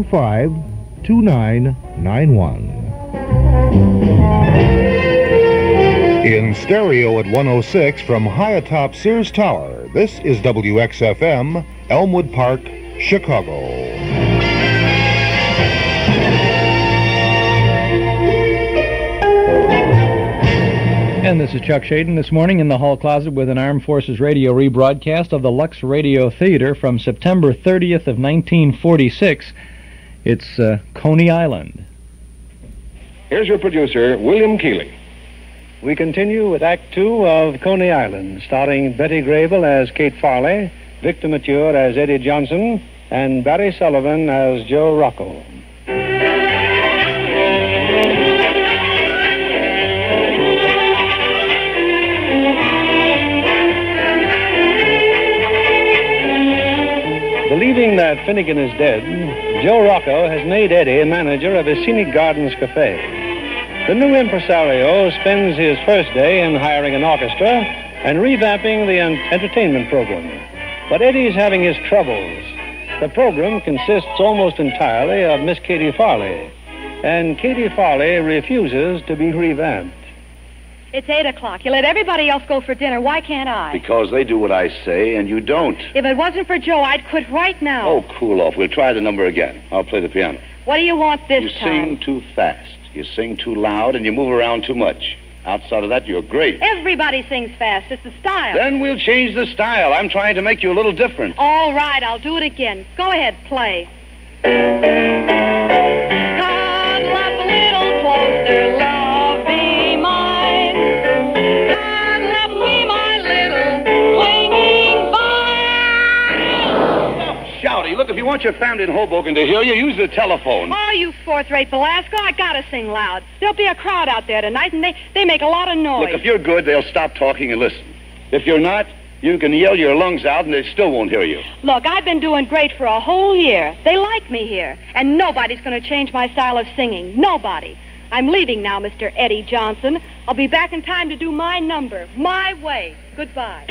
825-2991. In stereo at 106 from high atop Sears Tower, this is WXFM, Elmwood Park, Chicago. And this is Chuck Shaden this morning in the hall closet with an Armed Forces Radio rebroadcast of the Lux Radio Theater from September 30th of 1946. It's Coney Island. Here's your producer, William Keeley. We continue with Act 2 of Coney Island, starring Betty Grable as Kate Farley, Victor Mature as Eddie Johnson, and Barry Sullivan as Joe Rocco. Believing that Finnegan is dead, Joe Rocco has made Eddie manager of his Scenic Gardens Cafe. The new impresario spends his first day in hiring an orchestra and revamping the entertainment program. But Eddie's having his troubles. The program consists almost entirely of Miss Katie Farley, and Katie Farley refuses to be revamped. It's 8 o'clock. You let everybody else go for dinner. Why can't I? Because they do what I say and you don't. If it wasn't for Joe, I'd quit right now. Oh, cool off. We'll try the number again. I'll play the piano. What do you want this You time? sing too fast. You sing too loud and you move around too much. Outside of that, you're great. Everybody sings fast. It's the style. Then we'll change the style. I'm trying to make you a little different. All right, I'll do it again. Go ahead, play. Cuddle up a little closer, love, be mine. Cuddle up, be my little clinging vine. Shouty, look, if you want your family in Hoboken to hear you, use the telephone. Oh, you fourth-rate Velasco, I gotta sing loud. There'll be a crowd out there tonight, and they make a lot of noise. Look, if you're good, they'll stop talking and listen. If you're not, you can yell your lungs out and they still won't hear you. Look, I've been doing great for a whole year. They like me here, and nobody's going to change my style of singing. Nobody. I'm leaving now, Mr. Eddie Johnson. I'll be back in time to do my number, my way. Goodbye.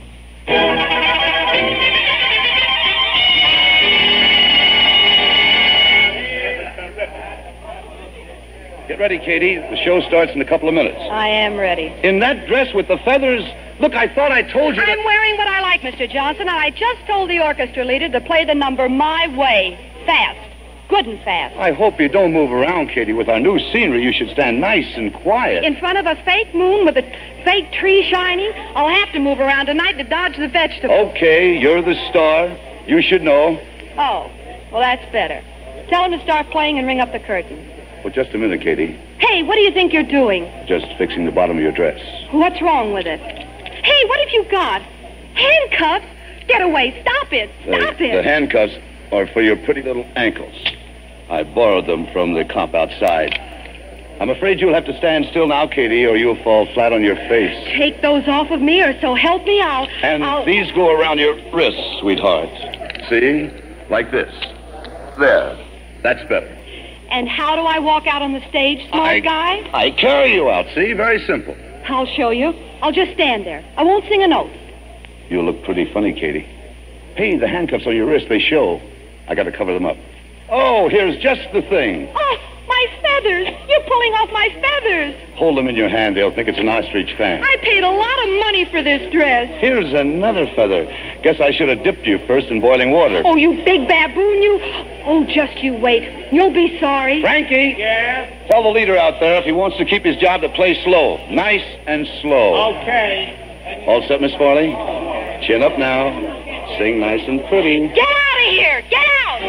Get ready, Katie. The show starts in a couple of minutes. I am ready. In that dress with the feathers, look, I thought I told you that... I'm wearing what I like, Mr. Johnson, and I just told the orchestra leader to play the number My Way. Fast. Good and fast. I hope you don't move around, Katie. With our new scenery, you should stand nice and quiet. In front of a fake moon with a fake tree shining, I'll have to move around tonight to dodge the vegetables. Okay, you're the star. You should know. Oh, well, that's better. Tell him to start playing and ring up the curtain. Well, just a minute, Katie. Hey, what do you think you're doing? Just fixing the bottom of your dress. What's wrong with it? Hey, what have you got? Handcuffs? Get away. Stop it. Stop it. The handcuffs are for your pretty little ankles. I borrowed them from the cop outside. I'm afraid you'll have to stand still now, Katie, or you'll fall flat on your face. Take those off of me, or so help me, I'll... These go around your wrists, sweetheart. See? Like this. There. That's better. And how do I walk out on the stage, smart guy? I carry you out, see? Very simple. I'll show you. I'll just stand there. I won't sing a note. You look pretty funny, Katie. Hey, the handcuffs on your wrist, they show. I got to cover them up. Oh, here's just the thing. Oh, my feathers. You're pulling off my feathers. Hold them in your hand. They'll think it's an ostrich fan. I paid a lot of money for this dress. Here's another feather. Guess I should have dipped you first in boiling water. Oh, you big baboon, you. Oh, just you wait. You'll be sorry. Frankie? Yeah? Tell the leader out there if he wants to keep his job to play slow. Nice and slow. Okay. All set, Miss Farley? Chin up now. Sing nice and pretty. Get out of here! Get out!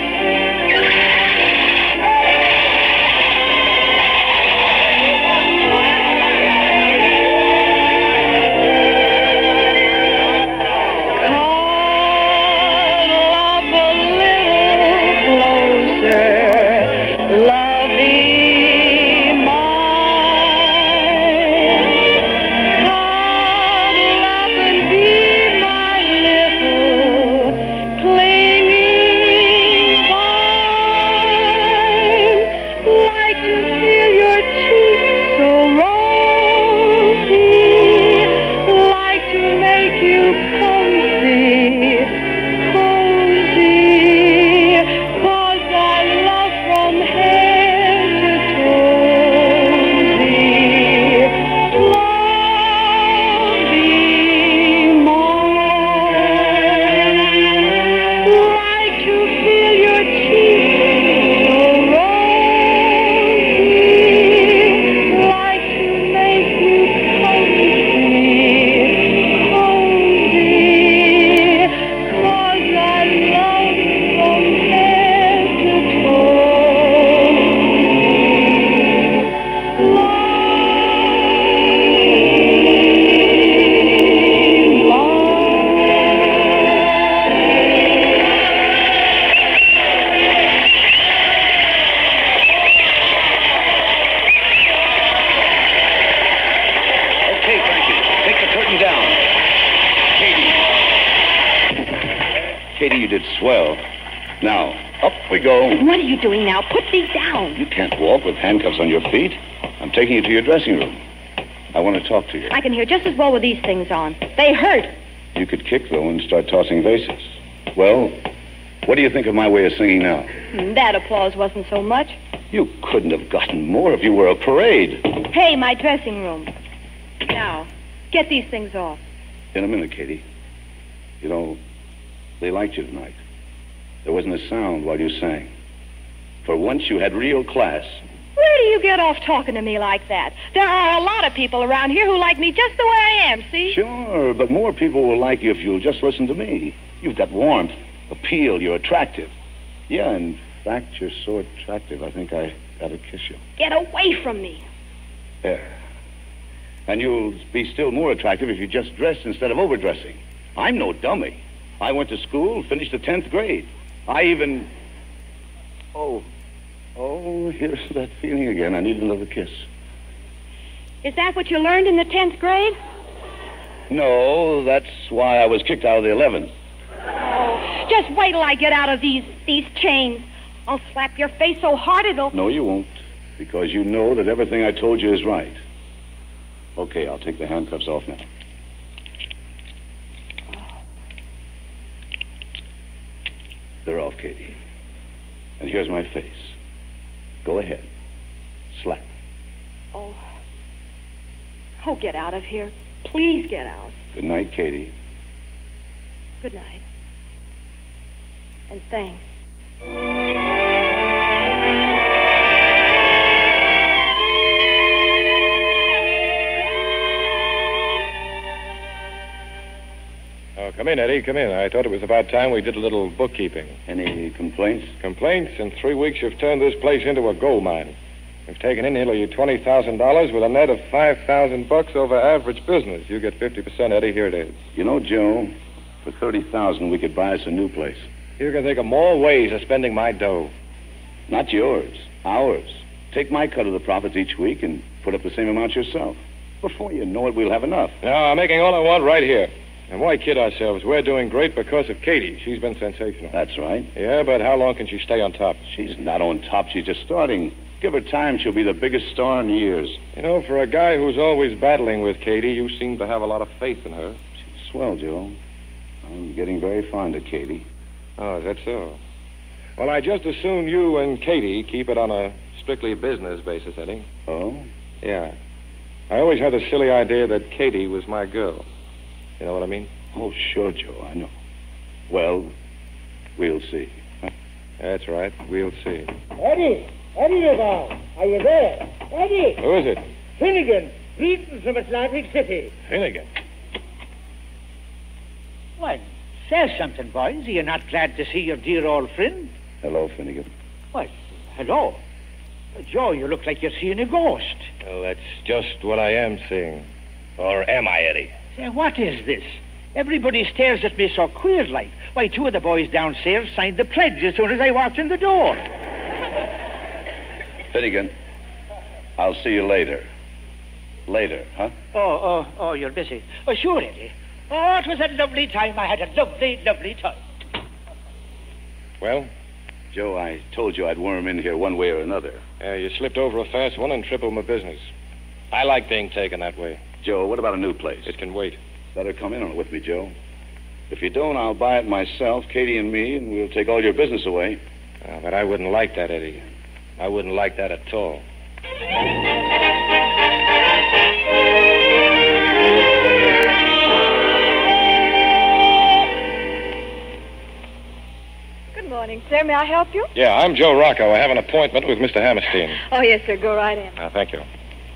Katie, you did swell. Now, up we go. What are you doing now? Put these down. You can't walk with handcuffs on your feet. I'm taking you to your dressing room. I want to talk to you. I can hear just as well with these things on. They hurt. You could kick, though, and start tossing vases. Well, what do you think of my way of singing now? That applause wasn't so much. You couldn't have gotten more if you were a parade. Hey, my dressing room. Now, get these things off. In a minute, Katie. You know, they liked you tonight. There wasn't a sound while you sang. For once, you had real class. Where do you get off talking to me like that? There are a lot of people around here who like me just the way I am, see? Sure, but more people will like you if you'll just listen to me. You've got warmth, appeal, you're attractive. Yeah, in fact, you're so attractive, I think I gotta kiss you. Get away from me. Yeah. And you'll be still more attractive if you just dressed instead of overdressing. I'm no dummy. I went to school, finished the 10th grade. I even... Oh, here's that feeling again. I need another kiss. Is that what you learned in the 10th grade? No, that's why I was kicked out of the 11th. Oh, just wait till I get out of these chains. I'll slap your face so hard it'll... No, you won't, because you know that everything I told you is right. Okay, I'll take the handcuffs off now. They're off, Katie. And here's my face. Go ahead. Slap. Oh, get out of here. Please get out. Good night, Katie. Good night. And thanks. Oh, come in, Eddie, come in. I thought it was about time we did a little bookkeeping. Any complaints? Complaints? In 3 weeks, you've turned this place into a gold mine. We've taken in nearly $20,000 with a net of $5,000 over average business. You get 50%, Eddie. Here it is. You know, Joe, for $30,000, we could buy us a new place. You can think of more ways of spending my dough. Not yours, ours. Take my cut of the profits each week and put up the same amount yourself. Before you know it, we'll have enough. No, I'm making all I want right here. And why kid ourselves? We're doing great because of Katie. She's been sensational. That's right. Yeah, but how long can she stay on top? She's not on top. She's just starting. Give her time, she'll be the biggest star in years. You know, for a guy who's always battling with Katie, you seem to have a lot of faith in her. She's swell, Joe. I'm getting very fond of Katie. Oh, is that so? Well, I just assume you and Katie keep it on a strictly business basis, Eddie. Oh? Yeah. I always had a silly idea that Katie was my girl. You know what I mean? Oh, sure, Joe, I know. Well, we'll see. Huh? That's right. We'll see. Eddie! Eddie, you guys! Are you there? Eddie! Who is it? Finnegan, greetings from Atlantic City. Finnegan. Well, say something, boys. Are you not glad to see your dear old friend? Hello, Finnegan. Well, hello. Joe, you look like you're seeing a ghost. Well, that's just what I am seeing. Or am I, Eddie? Say, what is this? Everybody stares at me so queer-like. Why, 2 of the boys downstairs signed the pledge as soon as I walked in the door. Finnegan, I'll see you later. Later, huh? Oh, you're busy. Oh, sure, Eddie. Oh, it was a lovely time. I had a lovely, lovely time. Well? Joe, I told you I'd worm in here one way or another. You slipped over a fast one and tripled my business. I like being taken that way. Joe, what about a new place? It can wait. Better come in on it with me, Joe. If you don't, I'll buy it myself, Katie and me, and we'll take all your business away. But I wouldn't like that, Eddie. I wouldn't like that at all. Good morning, sir. May I help you? Yeah, I'm Joe Rocco. I have an appointment with Mr. Hammerstein. Oh, yes, sir. Go right in. Thank you.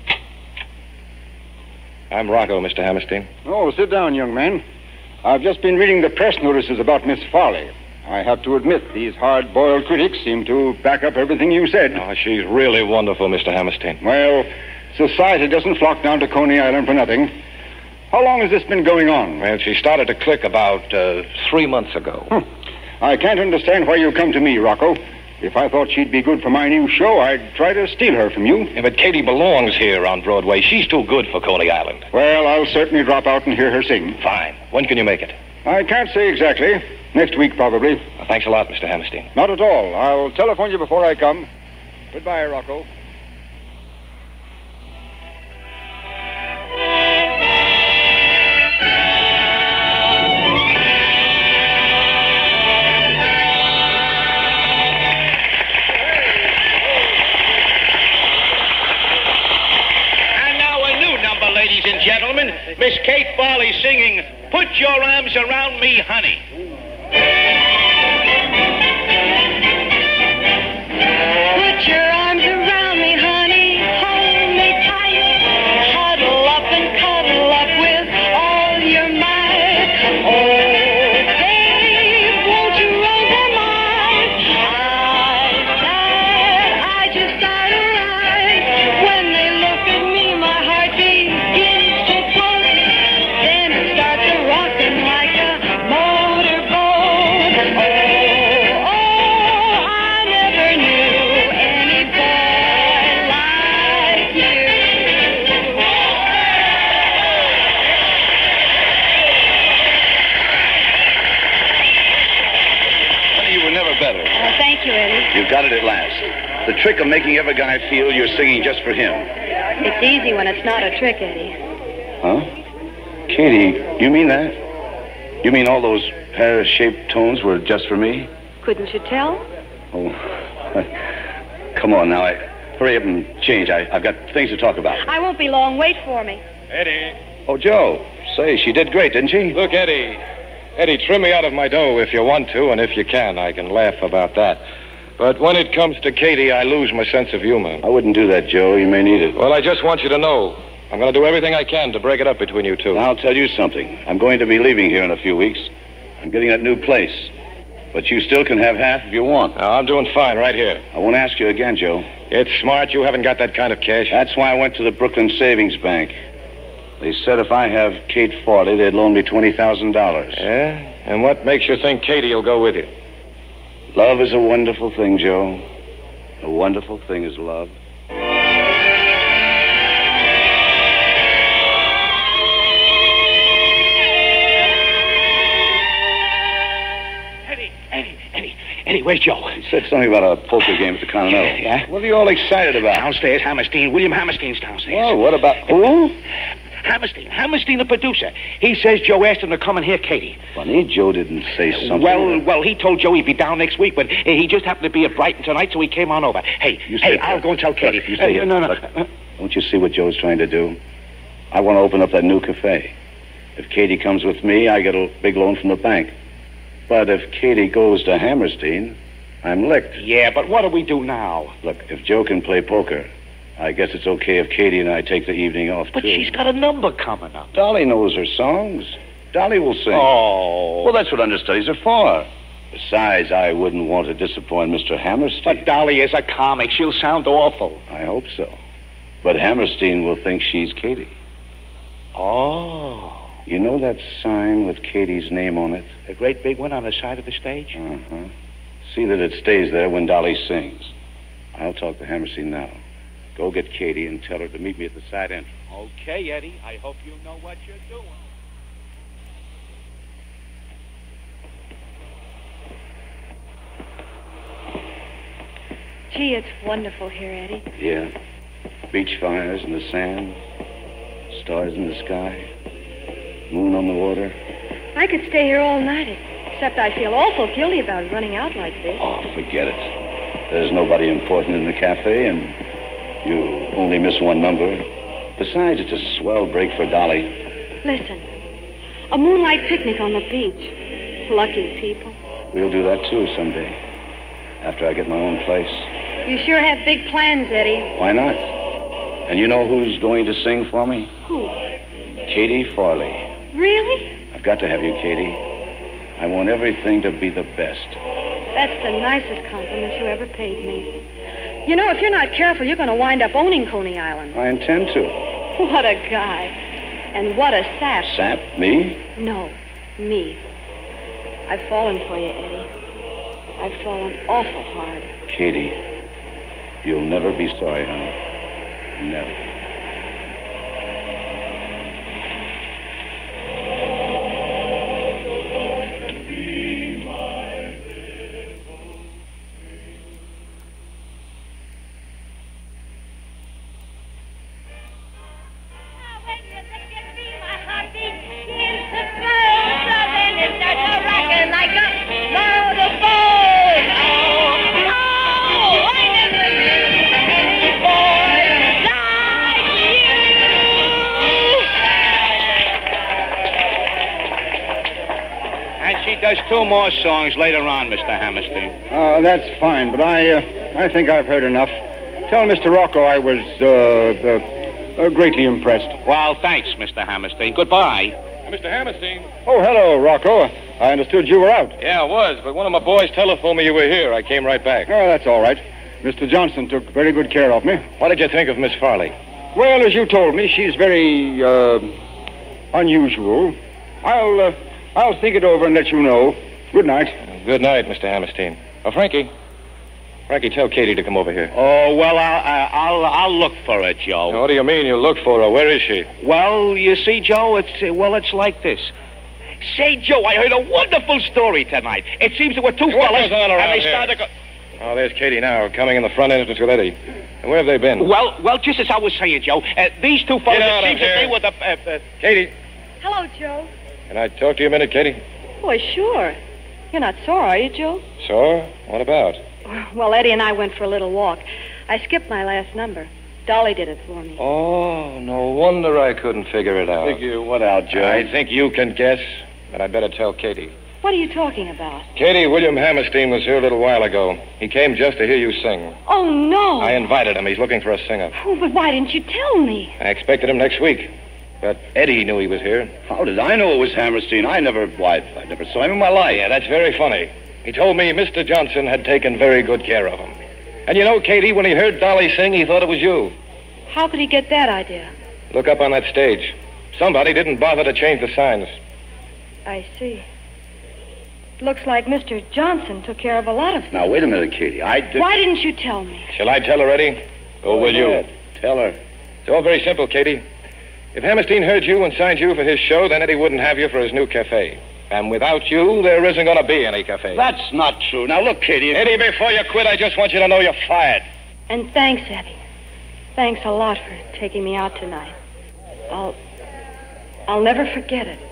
I'm Rocco, Mr. Hammerstein. Oh, sit down, young man. I've just been reading the press notices about Miss Farley. I have to admit, these hard-boiled critics seem to back up everything you said. Oh, she's really wonderful, Mr. Hammerstein. Well, society doesn't flock down to Coney Island for nothing. How long has this been going on? Well, she started to click about 3 months ago. I can't understand why you come to me, Rocco. If I thought she'd be good for my new show, I'd try to steal her from you. Yeah, but Katie belongs here on Broadway. She's too good for Coney Island. Well, I'll certainly drop out and hear her sing. Fine. When can you make it? I can't say exactly. Next week, probably. Well, thanks a lot, Mr. Hammerstein. Not at all. I'll telephone you before I come. Goodbye, Rocco. Miss Kate Farley singing, Put Your Arms Around Me, Honey. Put your arms around me, honey. Hold me tight. Huddle up and cuddle up with all your might. Oh, babe, won't you roll them eyes? I just started right. When they look at me, my heart begins to pump. Then it starts a rocking like a motorboat. Oh, I never knew any boy like you. Honey, you were never better. Oh, thank you, Eddie. You've got it at last. The trick of making every guy feel you're singing just for him. It's easy when it's not a trick, Eddie. Huh? Katie, you mean that? You mean all those pear-shaped tones were just for me? Couldn't you tell? Oh, come on now. Hurry up and change. I've got things to talk about. I won't be long. Wait for me. Eddie. Oh, Joe. Say, she did great, didn't she? Look, Eddie. Eddie, trim me out of my dough if you want to, and if you can, I can laugh about that. But when it comes to Katie, I lose my sense of humor. I wouldn't do that, Joe. You may need it. Well, I just want you to know, I'm going to do everything I can to break it up between you two. I'll tell you something. I'm going to be leaving here in a few weeks. I'm getting that new place. But you still can have half if you want. No, I'm doing fine right here. I won't ask you again, Joe. It's smart. You haven't got that kind of cash. That's why I went to the Brooklyn Savings Bank. They said if I have Kate Farley, they'd loan me $20,000. Yeah? And what makes you think Katie will go with you? Love is a wonderful thing, Joe. A wonderful thing is love. Eddie, where's Joe? He said something about a poker game at the Continental. Yeah? What are you all excited about? Downstairs, Hammerstein. William Hammerstein's downstairs. Well, what about... Who? Hammerstein, the producer. He says Joe asked him to come and hear Katie. Funny, Joe didn't say something. Well, he told Joe he'd be down next week, but he just happened to be at Brighton tonight, so he came on over. Hey, I'll go and tell Katie. Look, you stay here. No. Look, don't you see what Joe's trying to do? I want to open up that new cafe. If Katie comes with me, I get a big loan from the bank. But if Katie goes to Hammerstein, I'm licked. Yeah, but what do we do now? Look, if Joe can play poker, I guess it's okay if Katie and I take the evening off, But too. she's got a number coming up. Dolly knows her songs. Dolly will sing. Oh. Well, that's what understudies are for. Besides, I wouldn't want to disappoint Mr. Hammerstein. But Dolly is a comic. She'll sound awful. I hope so. But Hammerstein will think she's Katie. Oh. You know that sign with Katie's name on it? The great big one on the side of the stage? Uh-huh. See that it stays there when Dolly sings. I'll talk to Hammerstein now. Go get Katie and tell her to meet me at the side entrance. Okay, Eddie. I hope you know what you're doing. Gee, it's wonderful here, Eddie. Yeah. Beach fires in the sand. Stars in the sky. Moon on the water. I could stay here all night, except I feel awful guilty about running out like this. Oh, forget it. There's nobody important in the cafe, and you only miss one number. Besides, it's a swell break for Dolly. Listen, a moonlight picnic on the beach. Lucky people. We'll do that, too, someday. After I get my own place. You sure have big plans, Eddie. Why not? And you know who's going to sing for me? Who? Katie Farley. Really? I've got to have you, Katie. I want everything to be the best. That's the nicest compliment you ever paid me. You know, if you're not careful, you're going to wind up owning Coney Island. I intend to. What a guy. And what a sap. Sap? Me? No, me. I've fallen for you, Eddie. I've fallen awful hard. Katie, you'll never be sorry, honey. Never. Like 2 more songs later on, Mr. Hammerstein. That's fine, but I think I've heard enough. Tell Mr. Rocco I was greatly impressed. Well, thanks, Mr. Hammerstein. Goodbye. Mr. Hammerstein. Oh, hello, Rocco. I understood you were out. Yeah, I was, but one of my boys telephoned me you were here. I came right back. Oh, that's all right. Mr. Johnson took very good care of me. What did you think of Miss Farley? Well, as you told me, she's very, unusual. I'll think it over and let you know. Good night. Good night, Mr. Hammerstein. Oh, Frankie, tell Katie to come over here. Oh, well, I'll look for her, Joe. What do you mean you look for her? Where is she? Well, you see, Joe, it's like this. Say, Joe, I heard a wonderful story tonight. It seems there were 2 fellas, What goes on around and they here? started to go... Oh, there's Katie now, coming in the front entrance with Eddie. And where have they been? Well, just as I was saying, Joe, these 2 fellas, Get out it of seems that here. they were the... Katie, Hello, Joe. can I talk to you a minute, Katie? Why, sure. You're not sore, are you, Joe? Sore? What about? Well, Eddie and I went for a little walk. I skipped my last number. Dolly did it for me. Oh, no wonder I couldn't figure it out. Figure what out, Joe? I think you can guess, but I'd better tell Katie. What are you talking about? Katie, William Hammerstein was here a little while ago. He came just to hear you sing. Oh, no. I invited him. He's looking for a singer. Oh, but why didn't you tell me? I expected him next week. But Eddie knew he was here. How did I know it was Hammerstein? I never saw him in my life. Yeah, that's very funny. He told me Mr. Johnson had taken very good care of him. And you know, Katie, when he heard Dolly sing, he thought it was you. How could he get that idea? Look up on that stage. Somebody didn't bother to change the signs. I see. Looks like Mr. Johnson took care of a lot of things. Now, wait a minute, Katie. Why didn't you tell me? Shall I tell her, Eddie? Or will you? ahead. Tell her. It's all very simple, Katie. If Hammerstein heard you and signed you for his show, then Eddie wouldn't have you for his new cafe. And without you, there isn't going to be any cafe. That's not true. Now, look, Katie. Eddie, before you quit, I just want you to know you're fired. And thanks, Eddie. Thanks a lot for taking me out tonight. I'll never forget it.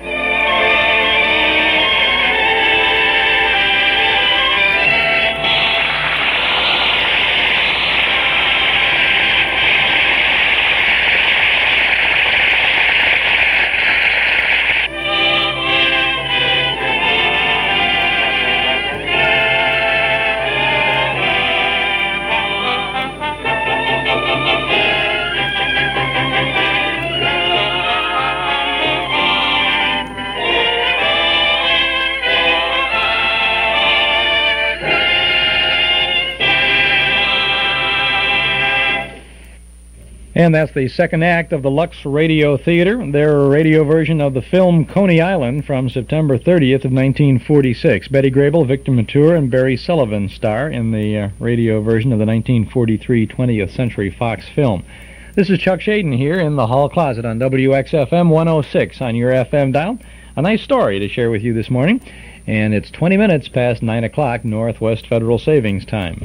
And that's the second act of the Lux Radio Theater, their radio version of the film Coney Island from September 30th of 1946. Betty Grable, Victor Mature, and Barry Sullivan star in the radio version of the 1943 20th Century Fox film. This is Chuck Shaden here in the hall closet on WXFM 106 on your FM dial. A nice story to share with you this morning, and it's 20 minutes past 9 o'clock Northwest Federal Savings Time.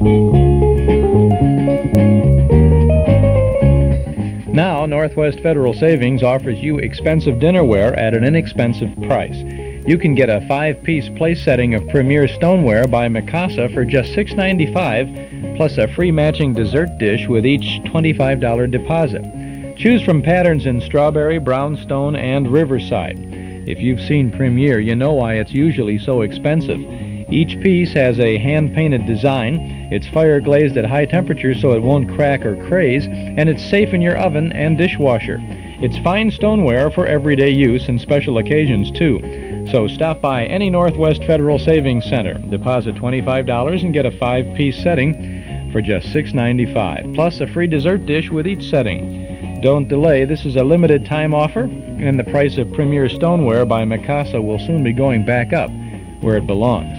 Now, Northwest Federal Savings offers you expensive dinnerware at an inexpensive price. You can get a 5-piece place setting of Premier Stoneware by Mikasa for just $6.95, plus a free matching dessert dish with each $25 deposit. Choose from patterns in strawberry, brownstone, and riverside. If you've seen Premier, you know why it's usually so expensive. Each piece has a hand-painted design. It's fire-glazed at high temperatures so it won't crack or craze, and it's safe in your oven and dishwasher. It's fine stoneware for everyday use and special occasions, too. So stop by any Northwest Federal Savings Center. Deposit $25 and get a 5-piece setting for just $6.95, plus a free dessert dish with each setting. Don't delay. This is a limited-time offer, and the price of Premier Stoneware by Mikasa will soon be going back up where it belongs.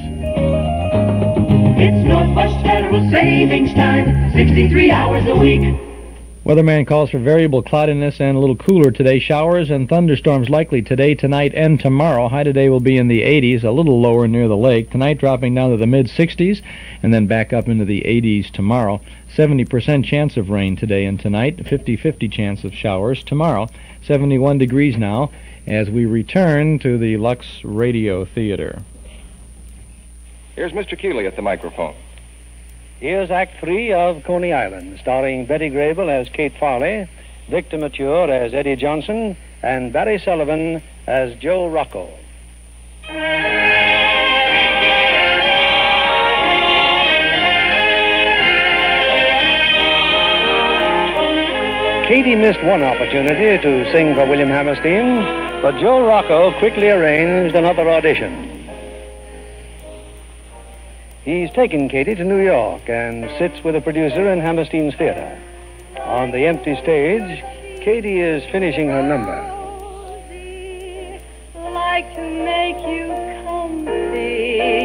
It's Northwest Federal Savings Time, 63 hours a week. Weatherman calls for variable cloudiness and a little cooler today. Showers and thunderstorms likely today, tonight, and tomorrow. High today will be in the 80s, a little lower near the lake. Tonight dropping down to the mid-60s, and then back up into the 80s tomorrow. 70% chance of rain today and tonight. 50-50 chance of showers tomorrow. 71 degrees now as we return to the Lux Radio Theater. Here's Mr. Keeley at the microphone. Here's Act 3 of Coney Island, starring Betty Grable as Kate Farley, Victor Mature as Eddie Johnson, and Barry Sullivan as Joe Rocco. Katie missed one opportunity to sing for William Hammerstein, but Joe Rocco quickly arranged another audition. He's taken Katie to New York and sits with a producer in Hammerstein's theater. On the empty stage, Katie is finishing her number. Like to make you comfy,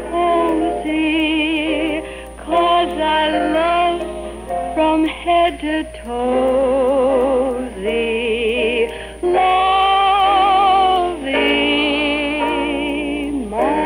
cozy, 'cause I love from head to toe thee, love thee,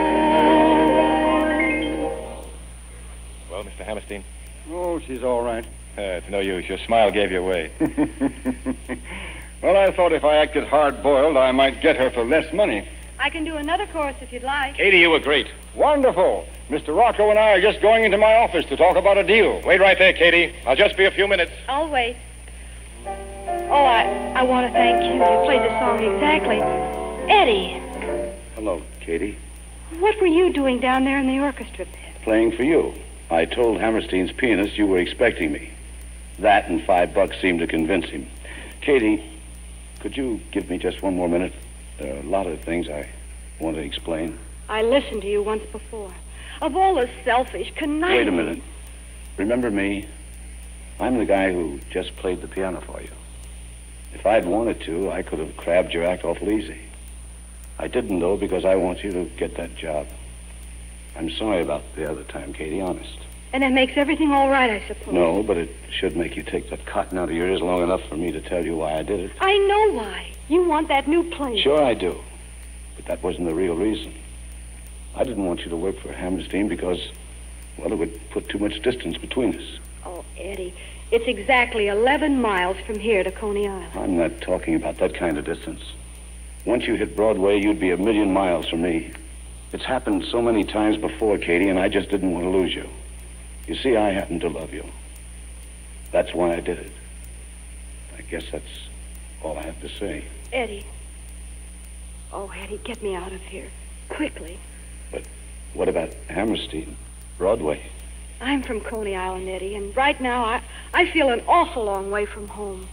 mine. Well, Mr. Hammerstein? Oh, she's all right. It's no use. Your smile gave you away. Well, I thought if I acted hard-boiled, I might get her for less money. I can do another course if you'd like. Katie, you were great. Wonderful. Mr. Rocco and I are just going into my office to talk about a deal. Wait right there, Katie. I'll just be a few minutes. I'll wait. Oh, I want to thank you. You played the song exactly. Eddie, Hello, Katie. what were you doing down there in the orchestra pit? Playing for you. I told Hammerstein's pianist you were expecting me. That and $5 seemed to convince him. Katie, could you give me just one more minute? There are a lot of things I want to explain. I listened to you once before. Of all the selfish, conniving... Wait a minute. Remember me? I'm the guy who just played the piano for you. If I'd wanted to, I could have crabbed your act awful easy. I didn't, though, because I want you to get that job. I'm sorry about the other time, Katie, honest. And it makes everything all right, I suppose. No, but it should make you take that cotton out of your ears long enough for me to tell you why I did it. I know why. You want that new place. Sure I do. But that wasn't the real reason. I didn't want you to work for Hammerstein because, well, it would put too much distance between us. Oh, Eddie, it's exactly 11 miles from here to Coney Island. I'm not talking about that kind of distance. Once you hit Broadway, you'd be 1,000,000 miles from me. It's happened so many times before, Katie, and I just didn't want to lose you. You see, I happen to love you. That's why I did it. I guess that's all I have to say. Eddie. Oh, Eddie, get me out of here. Quickly. But what about Hammerstein? Broadway? I'm from Coney Island, Eddie, and right now I feel an awful long way from home.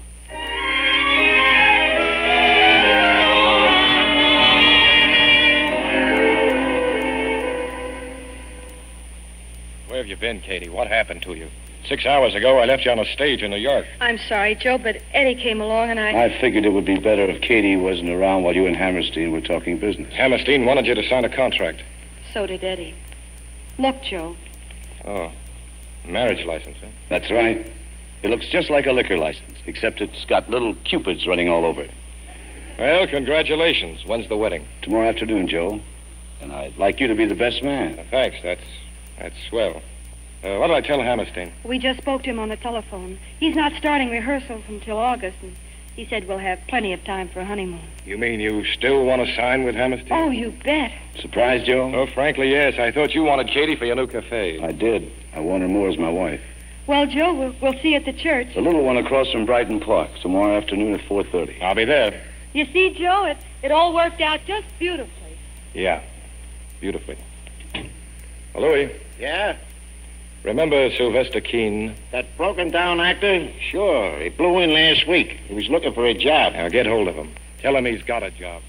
Where have you been, Katie? What happened to you? 6 hours ago, I left you on a stage in New York. I'm sorry, Joe, but Eddie came along and I figured it would be better if Katie wasn't around while you and Hammerstein were talking business. Hammerstein wanted you to sign a contract. So did Eddie. Look, Joe. Oh, marriage license, huh? That's right. It looks just like a liquor license, except it's got little cupids running all over it. Well, congratulations. When's the wedding? Tomorrow afternoon, Joe. And I'd like you to be the best man. Thanks. That's swell. What did I tell Hammerstein? We just spoke to him on the telephone. He's not starting rehearsals until August, and he said we'll have plenty of time for a honeymoon. You mean you still want to sign with Hammerstein? Oh, you bet. Surprised, Joe? Oh, frankly, yes. I thought you wanted Katie for your new cafe. I did. I want her more as my wife. Well, Joe, we'll see you at the church. The little one across from Brighton Park, tomorrow afternoon at 4:30. I'll be there. You see, Joe, it all worked out just beautifully. Yeah, beautifully. Well, Louis. Yeah? Remember Sylvester Keene? That broken-down actor? Sure. He blew in last week. He was looking for a job. Now, get hold of him. Tell him he's got a job.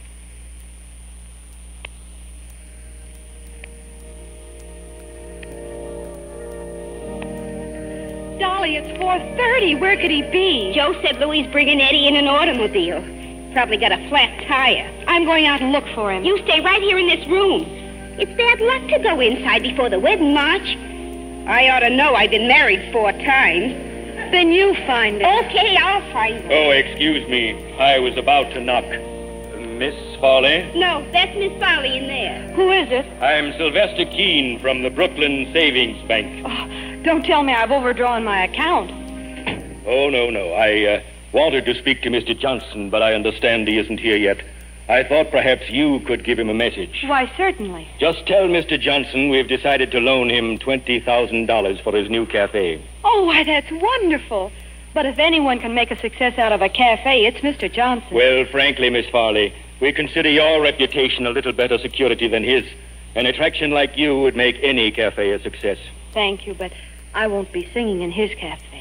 Dolly, it's 4:30. Where could he be? Joe said Louie's bringing Eddie in an automobile. Probably got a flat tire. I'm going out and look for him. You stay right here in this room. It's bad luck to go inside before the wedding march. I ought to know. I've been married 4 times. Then you find it. Okay, I'll find it. Oh, excuse me. I was about to knock. Miss Farley? No, that's Miss Farley in there. Who is it? I'm Sylvester Keene from the Brooklyn Savings Bank. Oh, don't tell me I've overdrawn my account. Oh, no. I wanted to speak to Mr. Johnson, but I understand he isn't here yet. I thought perhaps you could give him a message. Why, certainly. Just tell Mr. Johnson we've decided to loan him $20,000 for his new cafe. Oh, why, that's wonderful. But if anyone can make a success out of a cafe, it's Mr. Johnson. Well, frankly, Miss Farley, we consider your reputation a little better security than his. An attraction like you would make any cafe a success. Thank you, but I won't be singing in his cafe.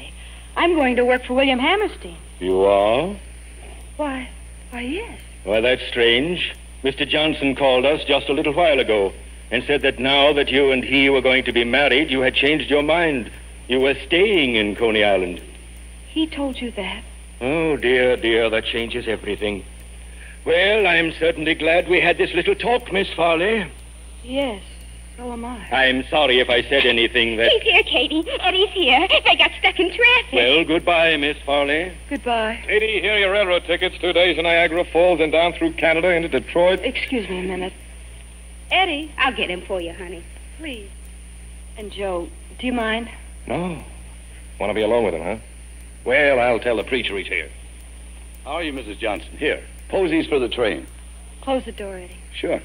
I'm going to work for William Hammerstein. You are? Why, yes. Well, that's strange. Mr. Johnson called us just a little while ago and said that now that you and he were going to be married, you had changed your mind. You were staying in Coney Island. He told you that? Oh, dear, that changes everything. Well, I'm certainly glad we had this little talk, Miss Farley. Yes, so am I. I'm sorry if I said anything that... He's here, Katie. Eddie's here. They got stuck in traffic. Well, goodbye, Miss Farley. Goodbye. Katie, here are your railroad tickets. 2 days in Niagara Falls and down through Canada into Detroit. Excuse me a minute. Eddie. I'll get him for you, honey. Please. And Joe, do you mind? No. Want to be alone with him, huh? Well, I'll tell the preacher he's here. How are you, Mrs. Johnson? Here. Posies for the train. Close the door, Eddie. Sure.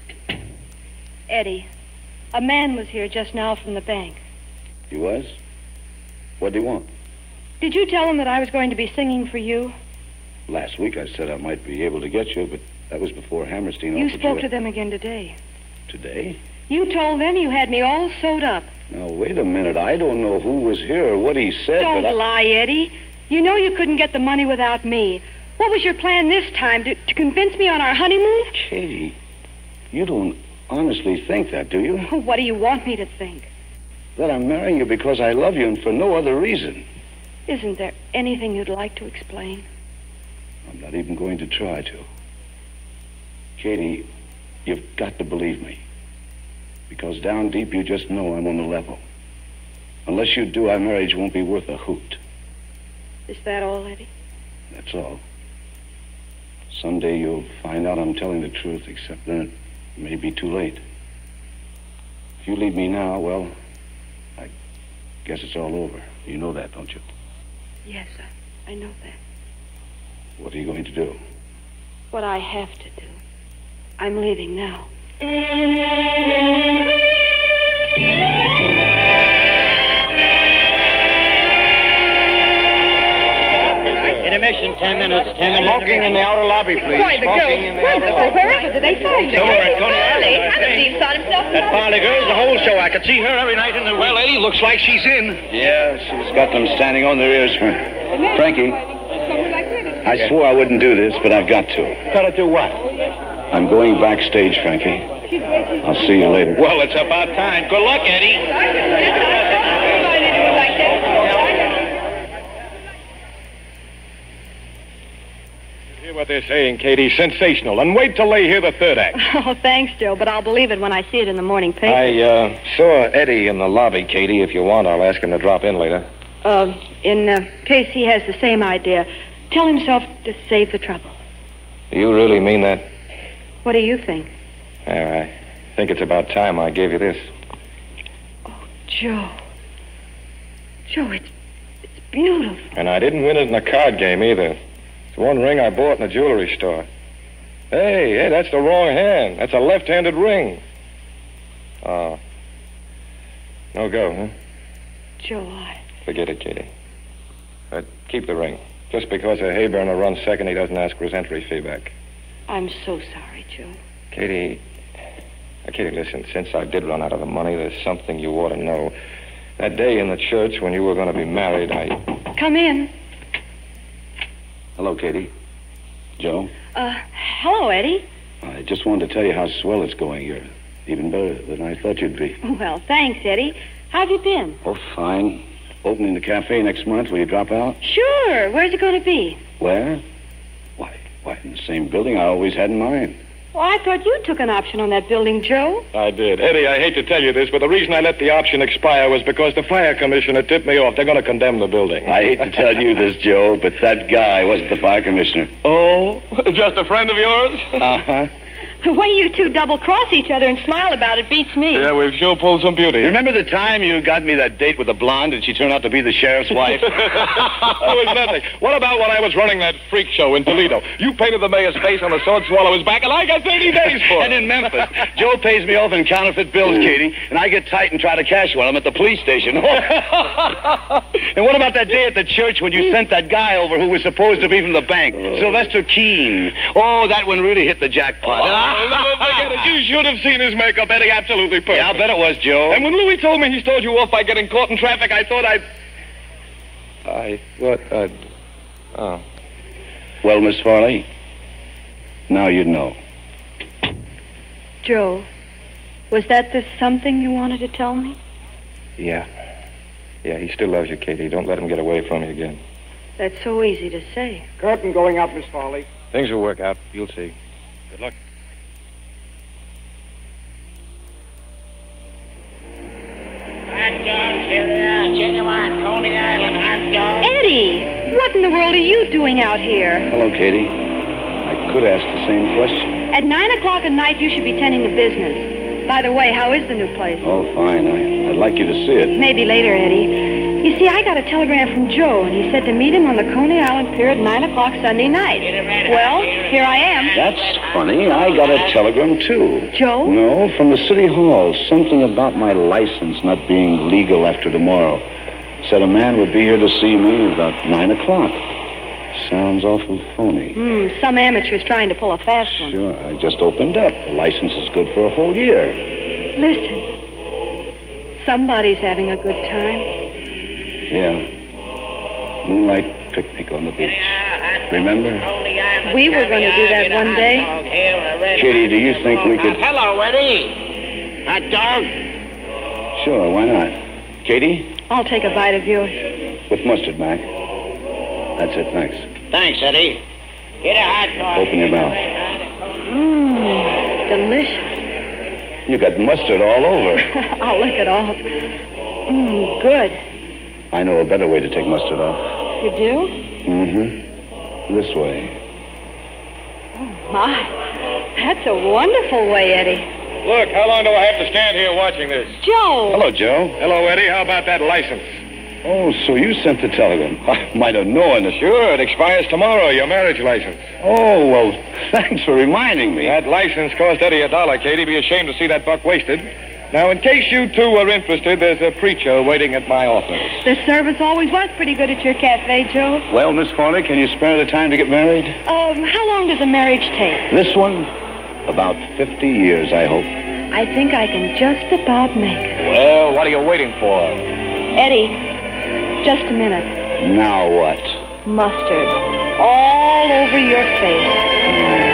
Eddie, a man was here just now from the bank. He was? What did he want? Did you tell him that I was going to be singing for you? Last week I said I might be able to get you, but that was before Hammerstein You offered spoke to them again today. Today? You told them you had me all sewed up. Now, wait a minute. I don't know who was here or what he said, Don't but lie, Eddie. You know you couldn't get the money without me. What was your plan this time? To convince me on our honeymoon? Katie, you don't honestly think that, do you? What do you want me to think? That I'm marrying you because I love you and for no other reason. Isn't there anything you'd like to explain? I'm not even going to try to. Katie, you've got to believe me. Because down deep you just know I'm on the level. Unless you do, our marriage won't be worth a hoot. Is that all, Eddie? That's all. Someday you'll find out I'm telling the truth, except then it may be too late. If you leave me now, well, I guess it's all over. You know that, don't you? Yes, I know that. What are you going to do? What I have to do. I'm leaving now. Intermission, 10 minutes, 10 minutes. Smoking in the outer lobby, please. Why, the girls, wherever did they find him? Somewhere at Coney Farley. I could see him shot himself. That Farley girl's the whole show. I could see her every night in the... Well, Eddie, looks like she's in. Yeah, she's got them standing on their ears. Frankie, I swore I wouldn't do this, but I've got to. Got to do what? I'm going backstage, Frankie. I'll see you later. Well, it's about time. Good luck, Eddie. Hear what they're saying, Katie. Sensational. And wait till they hear the third act. Oh, thanks, Joe, but I'll believe it when I see it in the morning paper. I saw Eddie in the lobby, Katie. If you want, I'll ask him to drop in later. In case he has the same idea, tell himself to save the trouble. Do you really mean that? What do you think? I think it's about time I gave you this. Joe. Joe, it's beautiful. And I didn't win it in a card game either. It's one ring I bought in a jewelry store. Hey, that's the wrong hand. That's a left-handed ring. Oh. No go, huh? Joe, Forget it, Katie. But keep the ring. Just because a hayburner runs second, he doesn't ask for his entry fee back. I'm so sorry, Joe. Katie, listen, since I did run out of the money, there's something you ought to know. That day in the church when you were going to be married, Come in. Hello, Katie. Joe? Hello, Eddie. I just wanted to tell you how swell it's going. You're even better than I thought you'd be. Well, thanks, Eddie. How've you been? Oh, fine. Opening the cafe next month. Will you drop out? Sure. Where's it going to be? Where? Why, in the same building I always had in mind. Well, I thought you took an option on that building, Joe. I did. Eddie, I hate to tell you this, but the reason I let the option expire was because the fire commissioner tipped me off. They're going to condemn the building. I hate to tell you this, Joe, but that guy wasn't the fire commissioner. Oh? Just a friend of yours? Uh-huh. The way you two double-cross each other and smile about it beats me. Yeah, we've sure pulled some beauty. Remember the time you got me that date with the blonde and she turned out to be the sheriff's wife? That was nothing. What about when I was running that freak show in Toledo? You painted the mayor's face on the sword swallow's back, and I got 30 days for it. And in Memphis, Joe pays me off in counterfeit bills, Katie, and I get tight and try to cash one of them at the police station. And what about that day at the church when you sent that guy over who was supposed to be from the bank, Sylvester Keene? Oh, that one really hit the jackpot. I'll never forget it. You should have seen his makeup, Eddie. Absolutely perfect. Yeah, I'll bet it was, Joe. And when Louis told me he stole you off by getting caught in traffic, I thought I'd... I thought oh. Well, Miss Farley, now you know. Joe, was that the something you wanted to tell me? Yeah. Yeah, he still loves you, Katie. Don't let him get away from you again. That's so easy to say. Curtain going up, Miss Farley. Things will work out. You'll see. Good luck. Hot dogs, here they are. Genuine Coney Island hot dogs. Eddie, what in the world are you doing out here? Hello, Katie. I could ask the same question. At 9 o'clock at night, you should be tending to business. By the way, how is the new place? Oh, fine. I'd like you to see it. Maybe later, Eddie. You see, I got a telegram from Joe, and he said to meet him on the Coney Island Pier at 9 o'clock Sunday night. Well, here I am. That's funny. I got a telegram, too. Joe? No, from the city hall. Something about my license not being legal after tomorrow. Said a man would be here to see me about 9 o'clock. Sounds awful phony. Some amateur's trying to pull a fast one. Sure, I just opened up. The license is good for a whole year. Listen, somebody's having a good time. Yeah. Moonlight picnic on the beach. Remember? We were going to do that one day. Katie, do you think we could... Hello, Eddie. Hot dog? Sure, why not? Katie? I'll take a bite of yours. With mustard, Mac. That's it, thanks. Thanks, Eddie. Get a hot dog. Open your mouth. Delicious. You got mustard all over. I'll lick it off. Good. I know a better way to take mustard off. You do? Mm-hmm. This way. Oh, my. That's a wonderful way, Eddie. Look, how long do I have to stand here watching this? Joe! Hello, Joe. Hello, Eddie. How about that license? Oh, so you sent the telegram. I might have known it. Sure, it expires tomorrow, your marriage license. Oh, well, thanks for reminding me. That license cost Eddie $1, Katie. Be ashamed to see that buck wasted. Now, in case you two are interested, there's a preacher waiting at my office. The service always was pretty good at your cafe, Joe. Well, Miss Farley, can you spare the time to get married? How long does a marriage take? This one? About 50 years, I hope. I think I can just about make it. Well, what are you waiting for? Eddie, just a minute. Now what? Mustard. All over your face.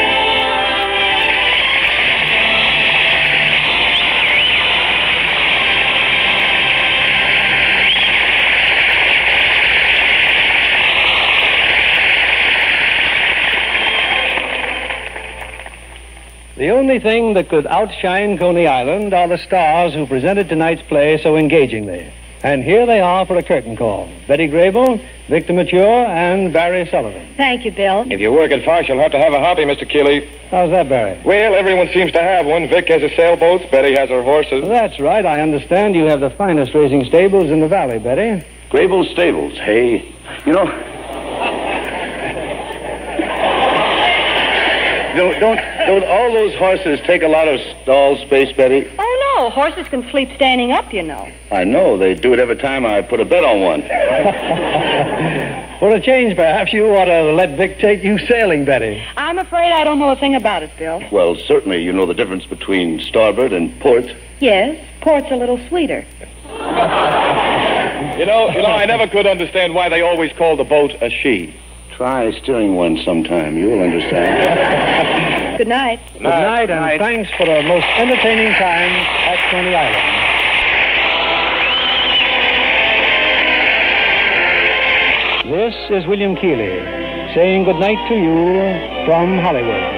The only thing that could outshine Coney Island are the stars who presented tonight's play so engagingly. And here they are for a curtain call. Betty Grable, Victor Mature, and Barry Sullivan. Thank you, Bill. If you work at Fox, you'll have to have a hobby, Mr. Keeley. How's that, Barry? Well, everyone seems to have one. Vic has his sailboats. Betty has her horses. That's right. I understand you have the finest racing stables in the valley, Betty. Grable Stables. Hey, you know... Don't all those horses take a lot of stall space, Betty? Oh, no. Horses can sleep standing up, you know. I know. They do it every time I put a bet on one. For a change, perhaps you ought to let Vic take you sailing, Betty. I'm afraid I don't know a thing about it, Bill. Well, certainly you know the difference between starboard and port. Yes, port's a little sweeter. You know, I never could understand why they always call the boat a she. Try steering one sometime. You'll understand. Good night. Good night, and thanks for a most entertaining time at Coney Island. This is William Keeley saying good night to you from Hollywood.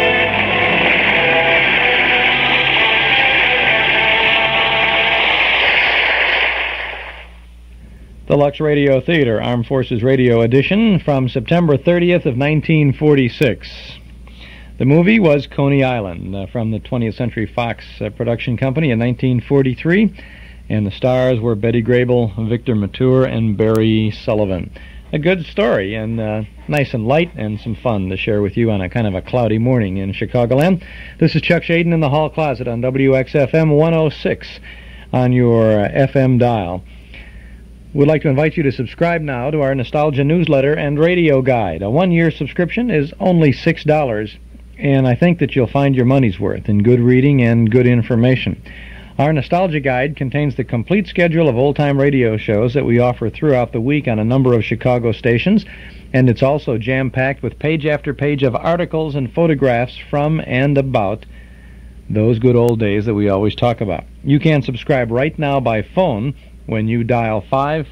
The Lux Radio Theater, Armed Forces Radio Edition, from September 30th of 1946. The movie was Coney Island, from the 20th Century Fox production company in 1943, and the stars were Betty Grable, Victor Mature, and Barry Sullivan. A good story, and nice and light, and some fun to share with you on a kind of a cloudy morning in Chicagoland. This is Chuck Shaden in the Hall Closet on WXFM 106 on your FM dial. We'd like to invite you to subscribe now to our Nostalgia newsletter and radio guide. A one-year subscription is only $6, and I think that you'll find your money's worth in good reading and good information. Our Nostalgia Guide contains the complete schedule of old-time radio shows that we offer throughout the week on a number of Chicago stations, and it's also jam-packed with page after page of articles and photographs from and about those good old days that we always talk about. You can subscribe right now by phone when you dial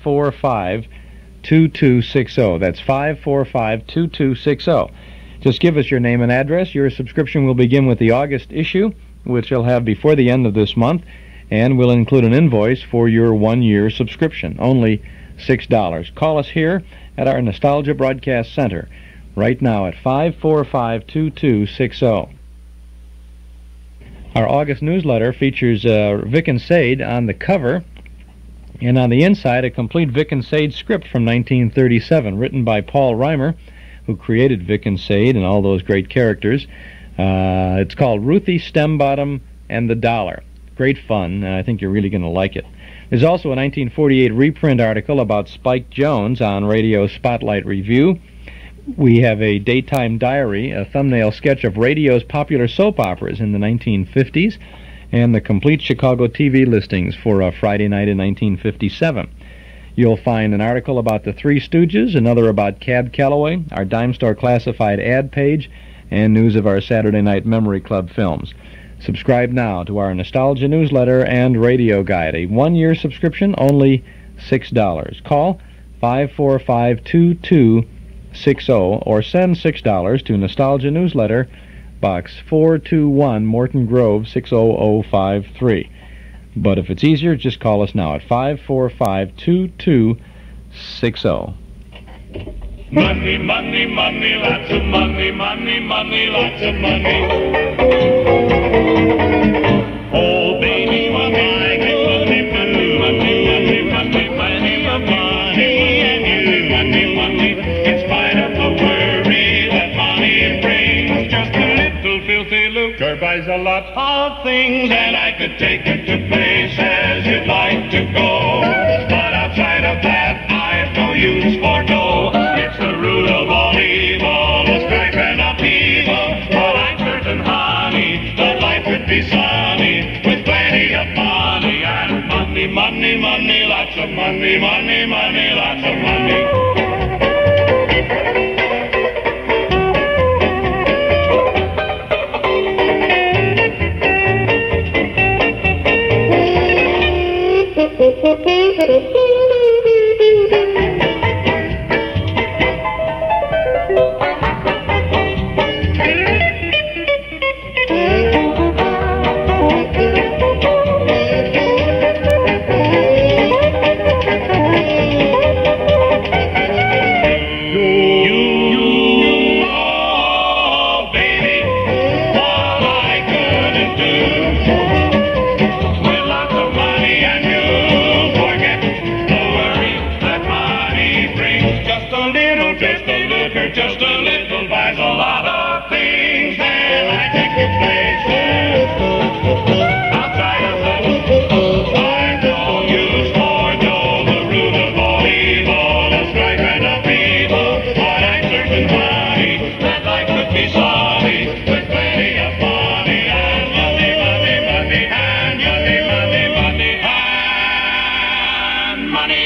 545-2260. That's 545-2260. Just give us your name and address. Your subscription will begin with the August issue, which you'll have before the end of this month, and will include an invoice for your one-year subscription, only $6. Call us here at our Nostalgia Broadcast Center right now at 545-2260. Our August newsletter features Vic and Sade on the cover, and on the inside a complete Vic and Sade script from 1937, written by Paul Reimer, who created Vic and Sade and all those great characters. It's called Ruthie Stembottom and the Dollar. Great fun, and I think you're really going to like it. There's also a 1948 reprint article about Spike Jones on Radio Spotlight Review. We have a daytime diary, a thumbnail sketch of radio's popular soap operas in the 1950s, and the complete Chicago TV listings for a Friday night in 1957. You'll find an article about the Three Stooges, another about Cab Calloway, our dime store classified ad page, and news of our Saturday Night Memory Club films. Subscribe now to our Nostalgia newsletter and radio guide. A one-year subscription, only $6. Call 545-2260 or send $6 to Nostalgia Newsletter, Box 421, Morton Grove, 60053. But if it's easier, just call us now at 545-2260. Money, money, money, lots of money, money, money, lots of money. Oh, baby, money, I get money, money, money, money, money, money, money, and you, money, money. In spite of the worry that money brings, just a little filthy lucre buys a lot of things, and I could take you to places you'd like to go. But outside of that, I've no use for dough. It's the root of all evil, the strife and upheaval. But I'm certain, honey, that life could be sunny with plenty of money and money, money, money, lots of money, money, money, lots of money. Just a little buys a lot of things, and I take the places outside of the I've no use for dough, the root of all evil, the strife and upheaval. But I'm certain, honey, that life could be sunny with plenty of money and money, money, money, and money, money, money, and money.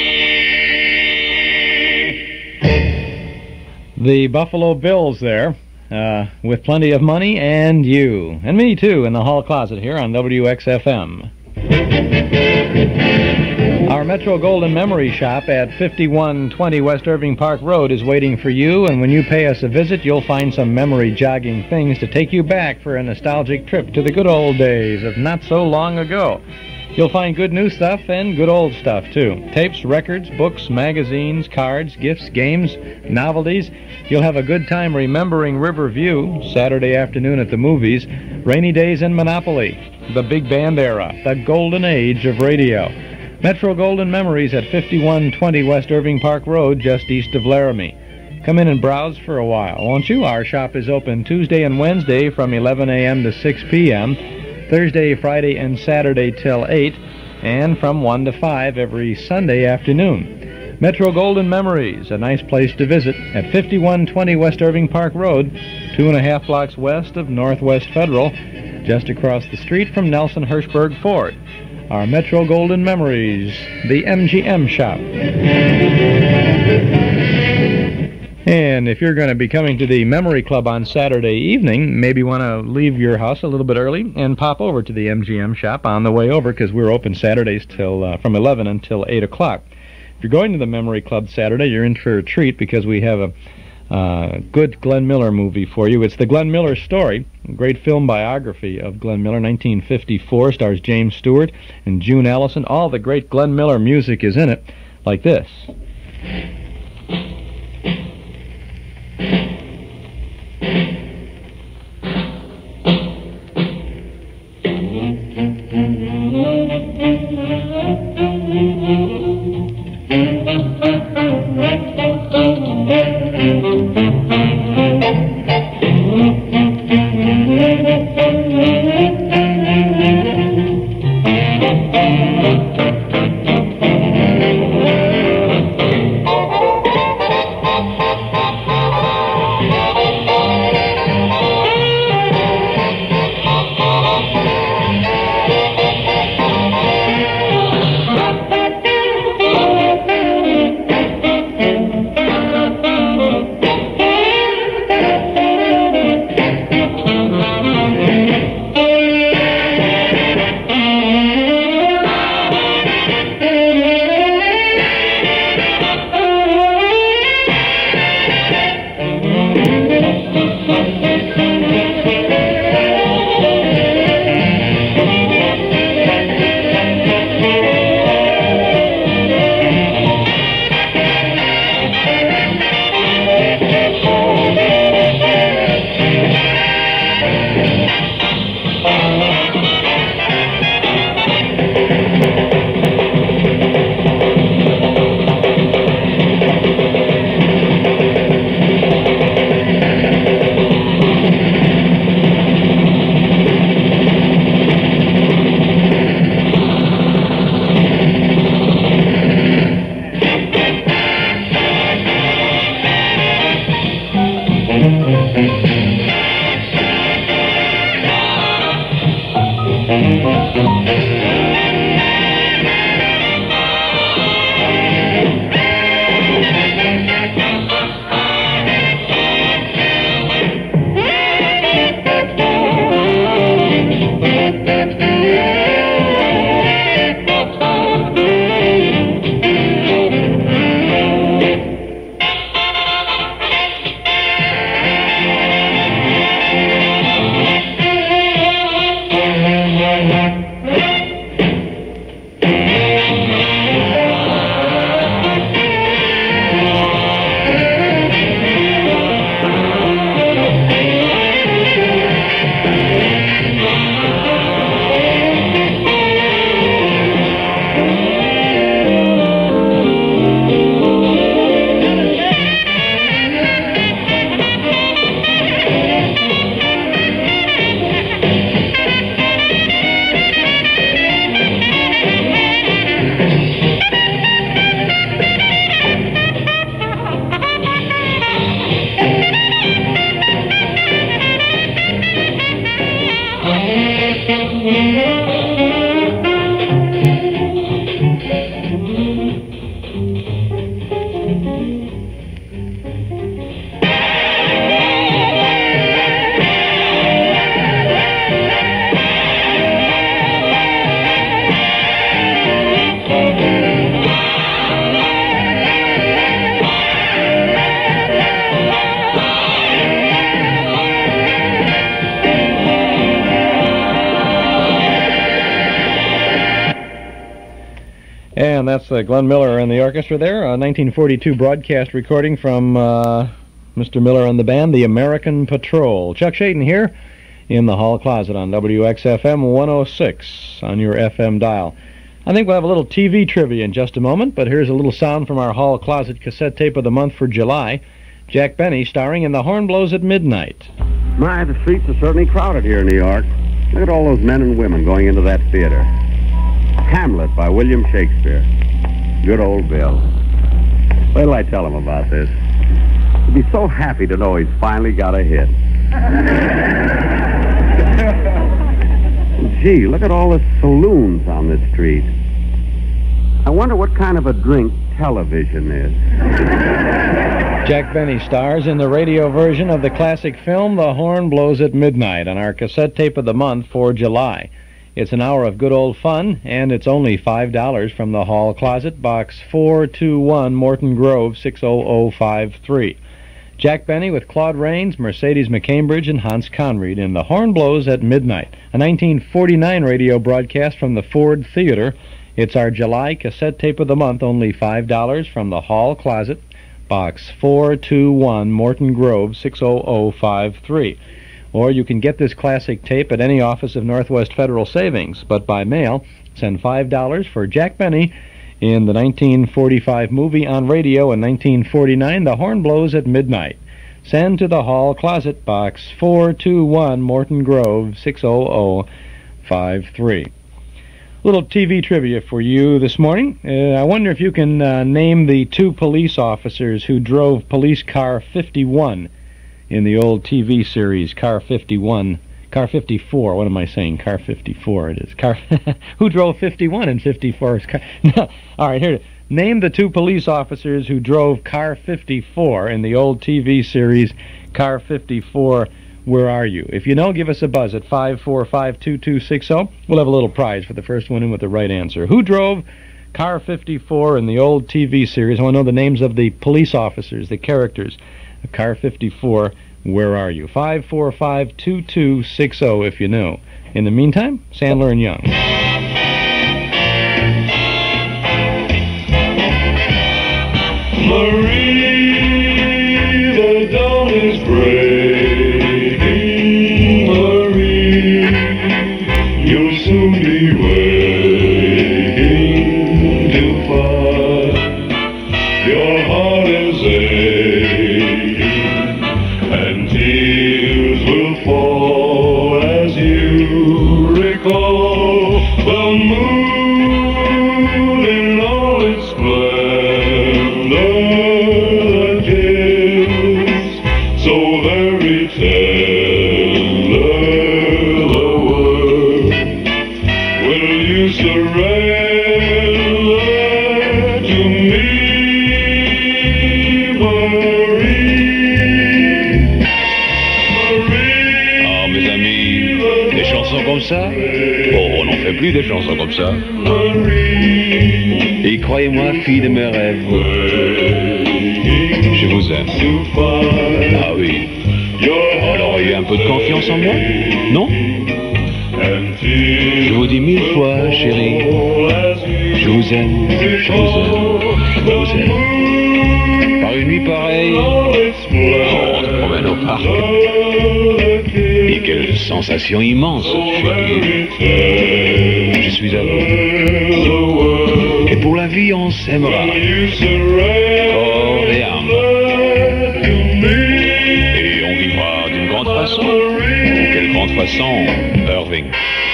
The Buffalo Bills there, with plenty of money, and you. And me, too, in the hall closet here on WXFM. Our Metro Golden Memory Shop at 5120 West Irving Park Road is waiting for you, and when you pay us a visit, you'll find some memory-jogging things to take you back for a nostalgic trip to the good old days of not so long ago. You'll find good new stuff and good old stuff, too. Tapes, records, books, magazines, cards, gifts, games, novelties. You'll have a good time remembering Riverview, Saturday afternoon at the movies, rainy days in Monopoly, the big band era, the golden age of radio. Metro Golden Memories at 5120 West Irving Park Road, just east of Laramie. Come in and browse for a while, won't you? Our shop is open Tuesday and Wednesday from 11 a.m. to 6 p.m., Thursday, Friday, and Saturday till 8, and from 1 to 5 every Sunday afternoon. Metro Golden Memories, a nice place to visit at 5120 West Irving Park Road, 2.5 blocks west of Northwest Federal, just across the street from Nelson Hirschberg Ford. our Metro Golden Memories, the MGM Shop. And if you're going to be coming to the Memory Club on Saturday evening, maybe you want to leave your house a little bit early and pop over to the MGM Shop on the way over, because we're open Saturdays till from 11 until 8 o'clock. If you're going to the Memory Club Saturday, you're in for a treat, because we have a good Glenn Miller movie for you. It's The Glenn Miller Story, a great film biography of Glenn Miller, 1954, stars James Stewart and June Allison. All the great Glenn Miller music is in it, like this. And that's Glenn Miller and the orchestra there, a 1942 broadcast recording from Mr. Miller and the band, The American Patrol. Chuck Shaden here in the hall closet on WXFM 106 on your FM dial. I think we'll have a little TV trivia in just a moment, but here's a little sound from our hall closet cassette tape of the month for July. Jack Benny starring in The Horn Blows at Midnight. My, the streets are certainly crowded here in New York. Look at all those men and women going into that theater. Hamlet by William Shakespeare. Good old Bill. Wait till I tell him about this. He'll be so happy to know he's finally got a hit. Gee, look at all the saloons on this street. I wonder what kind of a drink television is. Jack Benny stars in the radio version of the classic film The Horn Blows at Midnight on our cassette tape of the month for July. It's an hour of good old fun, and it's only $5 from the Hall Closet, Box 421, Morton Grove, 60053. Jack Benny with Claude Rains, Mercedes McCambridge, and Hans Conried in The Horn Blows at Midnight, a 1949 radio broadcast from the Ford Theater. It's our July cassette tape of the month, only $5 from the Hall Closet, Box 421, Morton Grove, 60053. Or you can get this classic tape at any office of Northwest Federal Savings, but by mail, send $5 for Jack Benny in the 1945 movie on radio, and 1949, The Horn Blows at Midnight. Send to the Hall Closet, Box 421, Morton Grove, 60053. Little TV trivia for you this morning. I wonder if you can name the two police officers who drove police car 51 in the old TV series, Car 51. Car 54, what am I saying? Car 54 it is. Who drove 51 and 54 is car... No. All right, here. Name the two police officers who drove Car 54 in the old TV series, Car 54, Where Are You? If you know, give us a buzz at 545-2260. We'll have a little prize for the first one in with the right answer. Who drove Car 54 in the old TV series? I want to know the names of the police officers, the characters. Car 54, Where Are You? 545-2260 if you know. In the meantime, Sandler and Young. Marie, the dawn is breaking. Marie, you'll soon be waking to find your heart is aching, and tears will fall as you recall the moon in all its splendor that is so very tender. The word, will you surrender to me, Marie? Ah, mes amis, des chansons comme ça? Oh, on n'en fait plus des chansons comme ça. Et croyez-moi, fille de mes rêves, je vous aime. Ah oui. Alors, il y a un peu de confiance en moi? Non? Je vous dis 1000 fois, chérie, je vous aime, je vous aime, je vous aime. Par une nuit pareille, oh, on se promène au parc. Et quelle sensation immense, chérie. Je suis à vous. Et pour la vie, on s'aimera. Corps et âme. Et on vivra d'une grande façon. Quelle grande façon, Irving?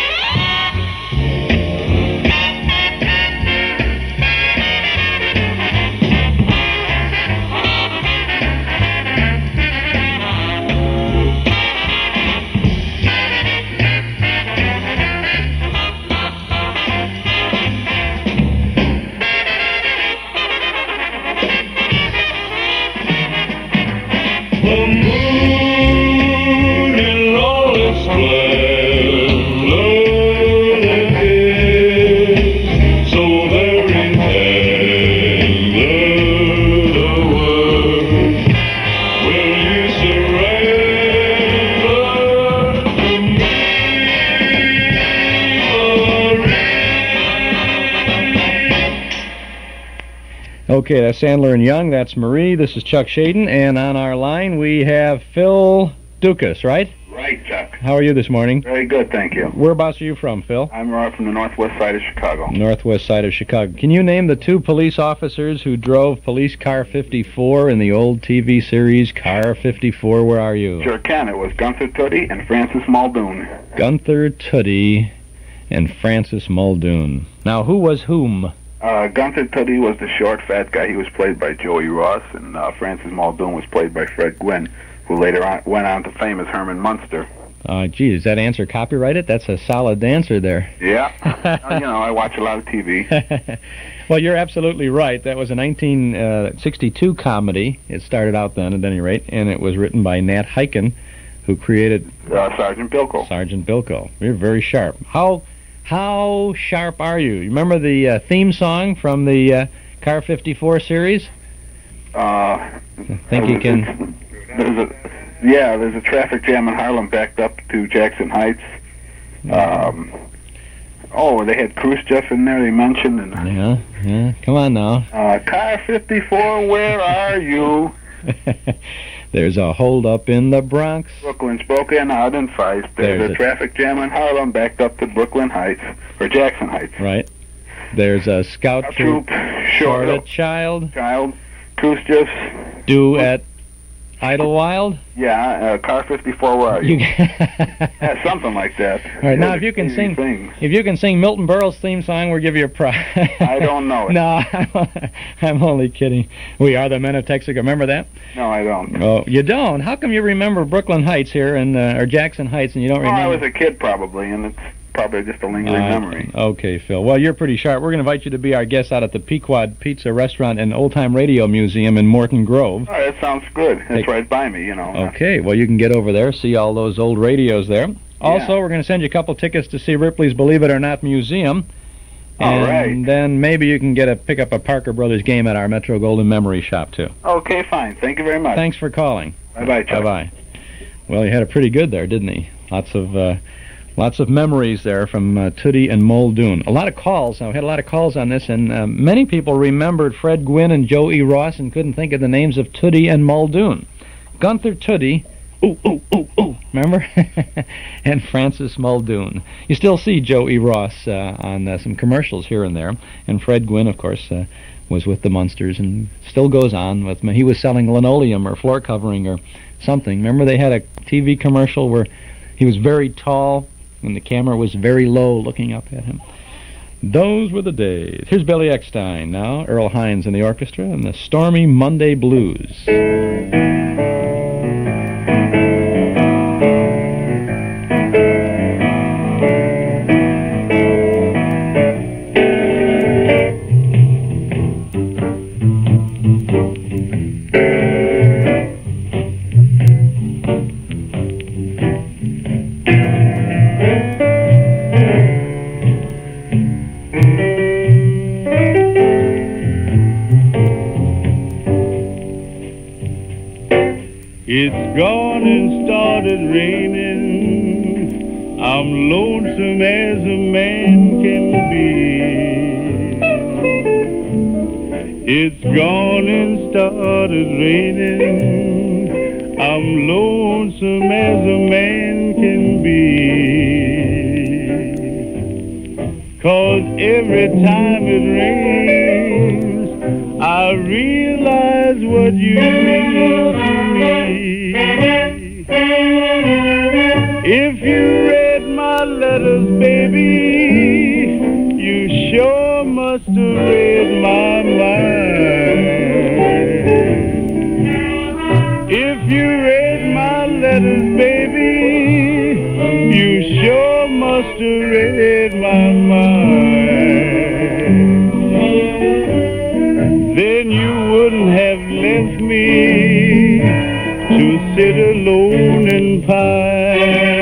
Okay, that's Sandler and Young. That's Marie. This is Chuck Shaden. And on our line, we have Phil Dukas, right? Right, Chuck. How are you this morning? Very good, thank you. Whereabouts are you from, Phil? I'm from the northwest side of Chicago. Northwest side of Chicago. Can you name the two police officers who drove Police Car 54 in the old TV series Car 54? Where Are You? Sure can. It was Gunther Tutty and Francis Muldoon. Gunther Tutty and Francis Muldoon. Now, who was whom? Gunther Tutty was the short, fat guy. He was played by Joey Ross, and Francis Muldoon was played by Fred Gwynn, who later on went on to fame as Herman Munster. Gee, does that answer copyrighted? That's a solid answer there. Yeah. I watch a lot of TV. Well, you're absolutely right. That was a 1962 comedy. It started out then, at any rate, and it was written by Nat Hiken, who created... Sergeant Bilko. Sergeant Bilko. You're very sharp. How sharp are you? You remember the theme song from the Car 54 series? Think you can... There's a traffic jam in Harlem backed up to Jackson Heights. They had Khrushchev in there, they mentioned. And, yeah. Come on now. Car 54, where are you? There's a hold-up in the Bronx. Brooklyn's broken out in fights. There's a traffic jam in Harlem backed up to Brooklyn Heights, or Jackson Heights. Right. There's a scout troop short a child. Khrushchev's. Do at Idlewild? Yeah, Car 54, where are you? Something like that. All right, now if you can sing Milton Berle's theme song, we'll give you a prize. I don't know it. No, I'm only kidding. We Are the Men of Texaco. Remember that? No, I don't. Oh, you don't? How come you remember Brooklyn Heights here or Jackson Heights and you don't remember? I was a kid probably, and it's probably just a lingering memory. Okay, Phil. Well, you're pretty sharp. We're going to invite you to be our guest out at the Pequod Pizza Restaurant and Old Time Radio Museum in Morton Grove. Oh, that sounds good. It's right by me, Okay, well, you can get over there, see all those old radios there. Also, we're going to send you a couple tickets to see Ripley's Believe It or Not Museum. All right. And then maybe you can pick up a Parker Brothers game at our Metro Golden Memory Shop, too. Okay, fine. Thank you very much. Thanks for calling. Bye-bye, Chuck. Bye-bye. Well, he had it pretty good there, didn't he? Lots of memories there from Tootie and Muldoon. A lot of calls. Now, we had a lot of calls on this, and many people remembered Fred Gwynn and Joe E. Ross and couldn't think of the names of Tootie and Muldoon. Gunther Tootie, remember? And Francis Muldoon. You still see Joe E. Ross on some commercials here and there. And Fred Gwynn, of course, was with the Munsters and still goes on with me. He was selling linoleum or floor covering or something. Remember they had a TV commercial where he was very tall and the camera was very low looking up at him. Those were the days. Here's Billy Eckstein now, Earl Hines and the orchestra, and the Stormy Monday Blues. It's gone and started raining. I'm lonesome as a man can be. It's gone and started raining. I'm lonesome as a man can be. 'Cause every time it rains, I realize what you mean to me. If you read my letters, baby, you sure must have read my mind. If you read my letters, baby, you sure must have read my mind. Then you wouldn't have left me to sit alone and pine.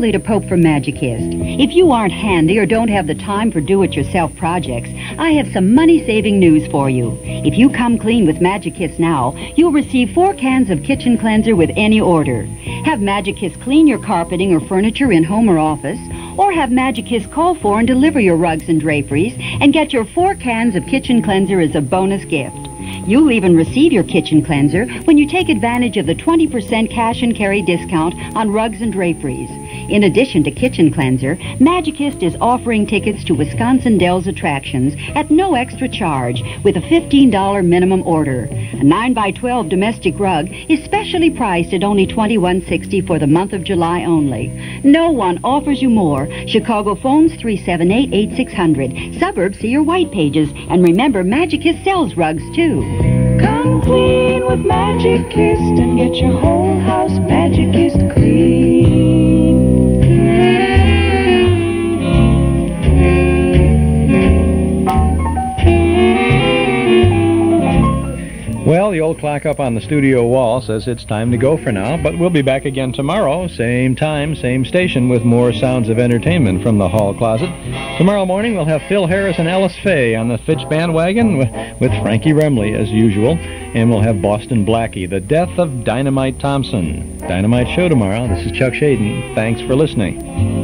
especially to Pope from Magicist. If you aren't handy or don't have the time for do-it-yourself projects, I have some money-saving news for you. If you come clean with Magicist now, you'll receive 4 cans of kitchen cleanser with any order. Have Magicist clean your carpeting or furniture in home or office, or have Magicist call for and deliver your rugs and draperies and get your 4 cans of kitchen cleanser as a bonus gift. You'll even receive your kitchen cleanser when you take advantage of the 20% cash and carry discount on rugs and draperies. In addition to kitchen cleanser, Magicist is offering tickets to Wisconsin Dells attractions at no extra charge with a $15 minimum order. A 9x12 domestic rug is specially priced at only $21.60 for the month of July only. No one offers you more. Chicago phones 378-8600. Suburbs see your white pages. And remember, Magicist sells rugs too. Come clean with Magicist and get your whole house Magicist clean. Well, the old clock up on the studio wall says it's time to go for now, but we'll be back again tomorrow, same time, same station, with more sounds of entertainment from the hall closet. Tomorrow morning, we'll have Phil Harris and Ellis Faye on the Fitch bandwagon with Frankie Remley, as usual, and we'll have Boston Blackie, the death of Dynamite Thompson. Dynamite Show tomorrow. This is Chuck Shaden. Thanks for listening.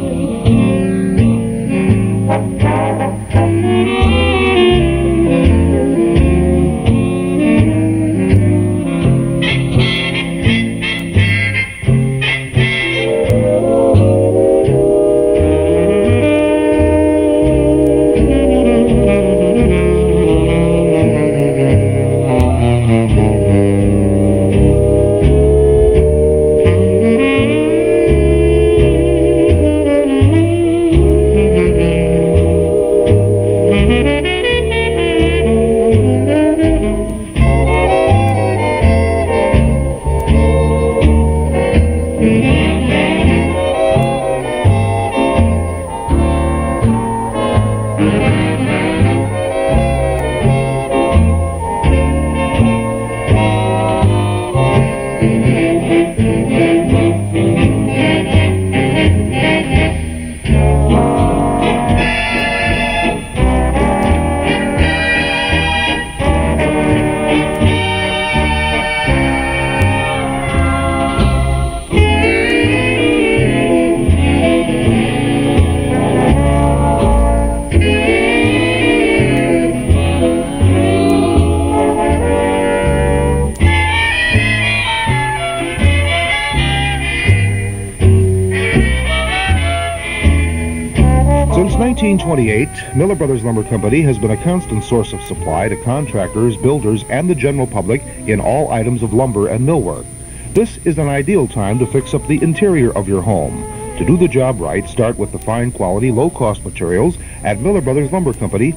Since 1928, Miller Brothers Lumber Company has been a constant source of supply to contractors, builders, and the general public in all items of lumber and millwork. This is an ideal time to fix up the interior of your home. To do the job right, start with the fine quality, low-cost materials at Miller Brothers Lumber Company,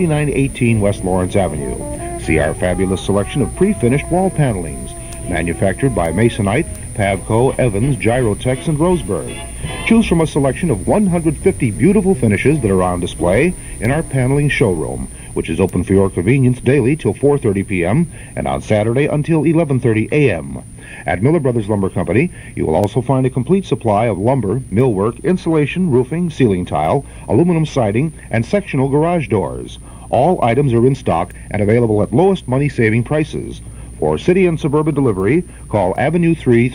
4918 West Lawrence Avenue. See our fabulous selection of pre-finished wall panelings, manufactured by Masonite, Pavco, Evans, Gyrotex, and Roseburg. Choose from a selection of 150 beautiful finishes that are on display in our paneling showroom, which is open for your convenience daily till 4:30 p.m. and on Saturday until 11:30 a.m. At Miller Brothers Lumber Company, you will also find a complete supply of lumber, millwork, insulation, roofing, ceiling tile, aluminum siding, and sectional garage doors. All items are in stock and available at lowest money-saving prices. For city and suburban delivery, call Avenue 3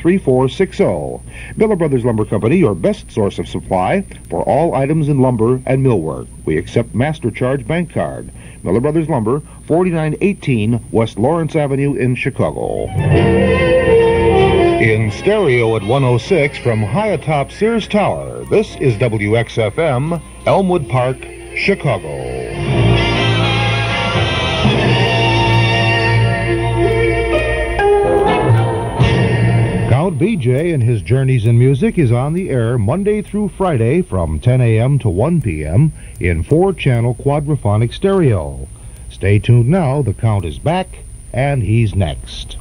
3460. Miller Brothers Lumber Company, your best source of supply for all items in lumber and millwork. We accept Master Charge Bank Card. Miller Brothers Lumber, 4918 West Lawrence Avenue in Chicago. In stereo at 106 from high atop Sears Tower, this is WXFM, Elmwood Park, Chicago. Count BJ and his Journeys in Music is on the air Monday through Friday from 10 a.m. to 1 p.m. in 4-channel quadraphonic stereo. Stay tuned now, the Count is back, and he's next.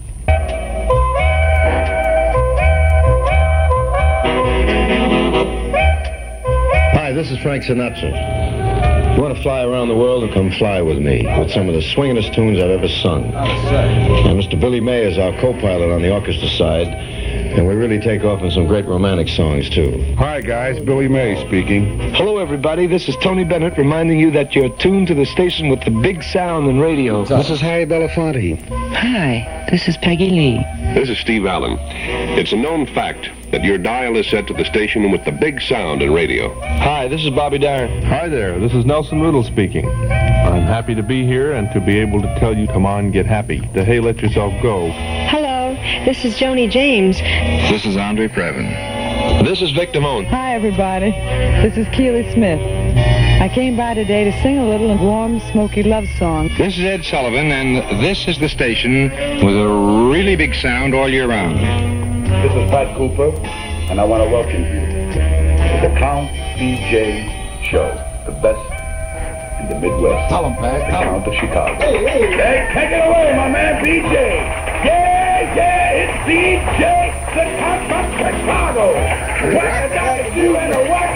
Hi, this is Frank Sinatra. You want to fly around the world and come fly with me with some of the swingin'est tunes I've ever sung. And Mr. Billy May is our co-pilot on the orchestra side. And we really take off in some great romantic songs, too. Hi, guys. Billy May speaking. Hello, everybody. This is Tony Bennett reminding you that you're tuned to the station with the big sound and radio. This is Harry Belafonte. Hi, this is Peggy Lee. This is Steve Allen. It's a known fact that your dial is set to the station with the big sound and radio. Hi, this is Bobby Darin. Hi there. This is Nelson Riddle speaking. I'm happy to be here and to be able to tell you, come on, get happy. To hey, let yourself go. Hello, this is Joni James. This is Andre Previn. This is Vic Damone. Hi, everybody. This is Keely Smith. I came by today to sing a little warm, smoky love song. This is Ed Sullivan, and this is the station with a really big sound all year round. This is Pat Cooper, and I want to welcome you to the Count B.J. Show, the best in the Midwest. Tell 'em, Pat. The Count of Chicago. Hey, take it away, my man, BJ. Yeah, it's BJ, the Count from Chicago. Whack a dog you and a whack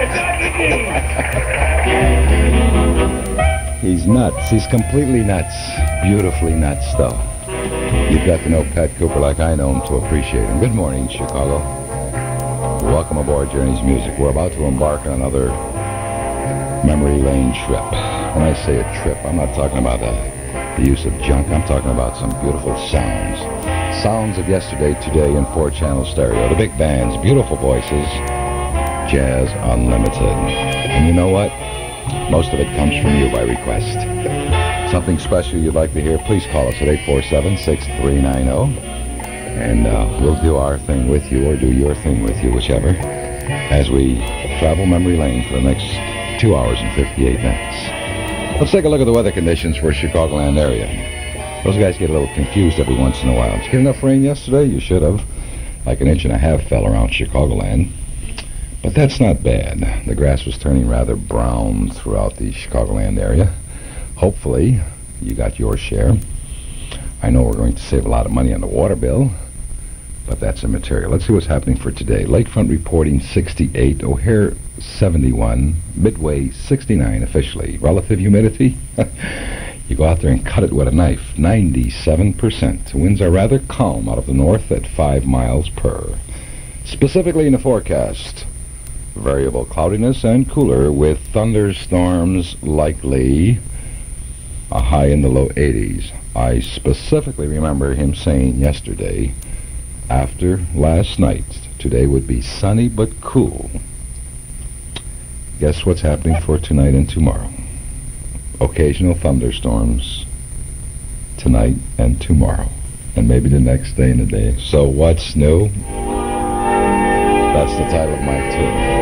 a dog He's nuts. He's completely nuts. Beautifully nuts, though. You've got to know Pat Cooper like I know him to appreciate him. Good morning, Chicago. Welcome aboard Journey's Music. We're about to embark on another memory lane trip. When I say a trip, I'm not talking about the use of junk. I'm talking about some beautiful sounds. Sounds of yesterday, today, in 4-channel stereo. The big bands, beautiful voices, Jazz Unlimited. And you know what? Most of it comes from you by request. Something special you'd like to hear, please call us at 847-6390. And we'll do our thing with you, or do your thing with you, whichever, as we travel memory lane for the next 2 hours and 58 minutes. Let's take a look at the weather conditions for Chicagoland area. Those guys get a little confused every once in a while. Did you get enough rain yesterday? You should have. Like 1.5 inches fell around Chicagoland. But that's not bad. The grass was turning rather brown throughout the Chicagoland area. Hopefully, you got your share. I know we're going to save a lot of money on the water bill, but that's immaterial. Let's see what's happening for today. Lakefront reporting 68, O'Hare 71, Midway 69 officially. Relative humidity? You go out there and cut it with a knife. 97%. Winds are rather calm out of the north at 5 miles per. Specifically in the forecast, variable cloudiness and cooler with thunderstorms likely, a high in the low 80s. I specifically remember him saying yesterday, after last night, today would be sunny but cool. Guess what's happening for tonight and tomorrow? Occasional thunderstorms tonight and tomorrow, and maybe the next day and the day. So what's new? That's the title of my tune.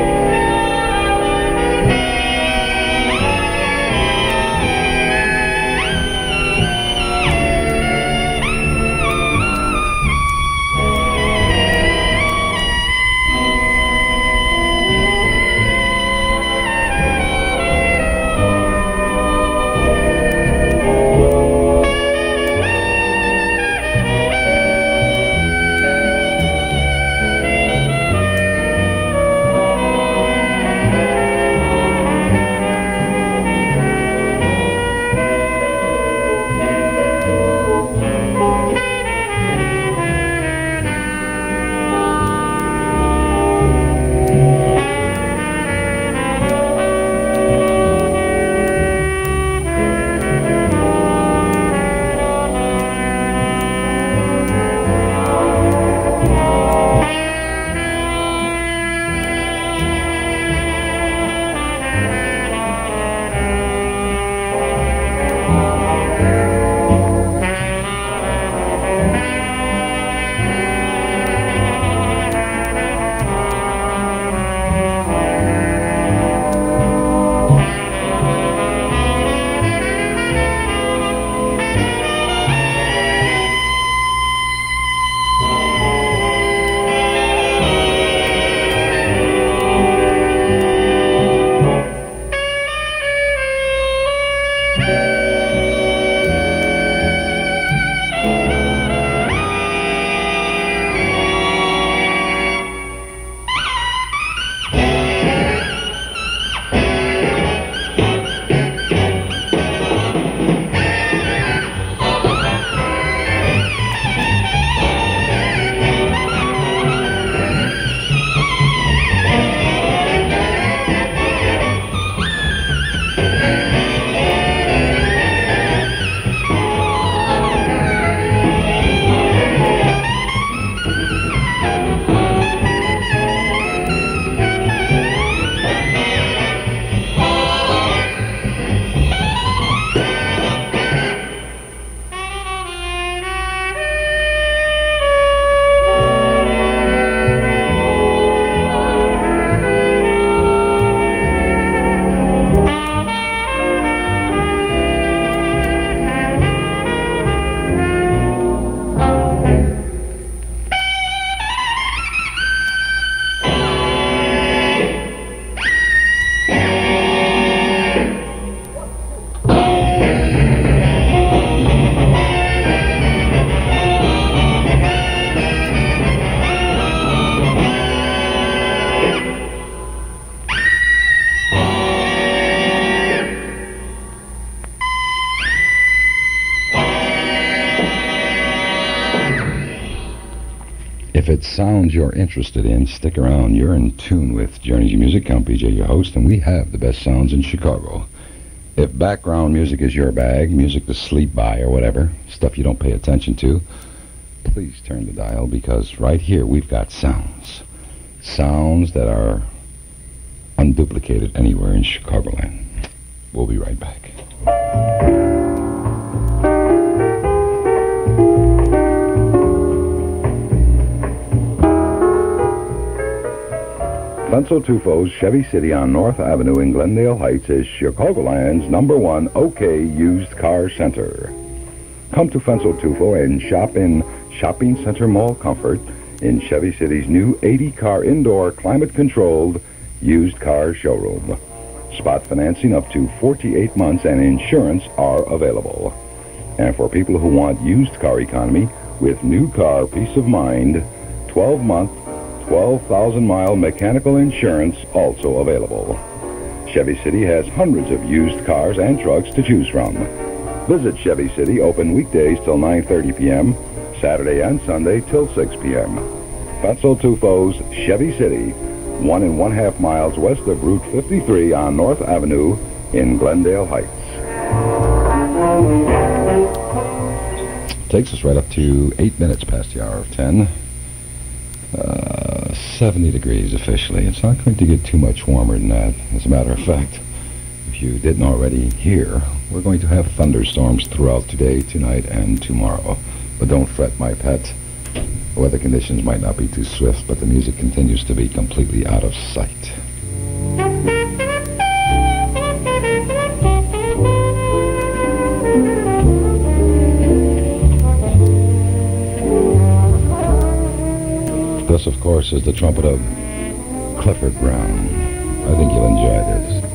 it's sounds you're interested in, stick around. You're in tune with Journey's Music. I'm PJ, your host, and we have the best sounds in Chicago. If background music is your bag, music to sleep by or whatever, stuff you don't pay attention to, please turn the dial, because right here we've got sounds. Sounds that are unduplicated anywhere in Chicagoland. We'll be right back. Fenso Tufo's Chevy City on North Avenue in Glendale Heights is Chicagoland's #1 OK used car center. Come to Fenso Tufo and shop in Shopping Center Mall Comfort in Chevy City's new 80-car indoor climate-controlled used car showroom. Spot financing up to 48 months and insurance are available. And for people who want used car economy with new car peace of mind, 12-month 12,000-mile mechanical insurance also available. Chevy City has hundreds of used cars and trucks to choose from. Visit Chevy City, open weekdays till 9:30 p.m., Saturday and Sunday till 6 p.m. Fenso Tufo's Chevy City, 1 1/2 miles west of Route 53 on North Avenue in Glendale Heights. Takes us right up to 8 minutes past the hour of 10. 70 degrees officially. It's not going to get too much warmer than that. As a matter of fact, if you didn't already hear, we're going to have thunderstorms throughout today, tonight, and tomorrow. But don't fret, my pet. The weather conditions might not be too swift, but the music continues to be completely out of sight. This, of course, is the trumpet of Clifford Brown. I think you'll enjoy this.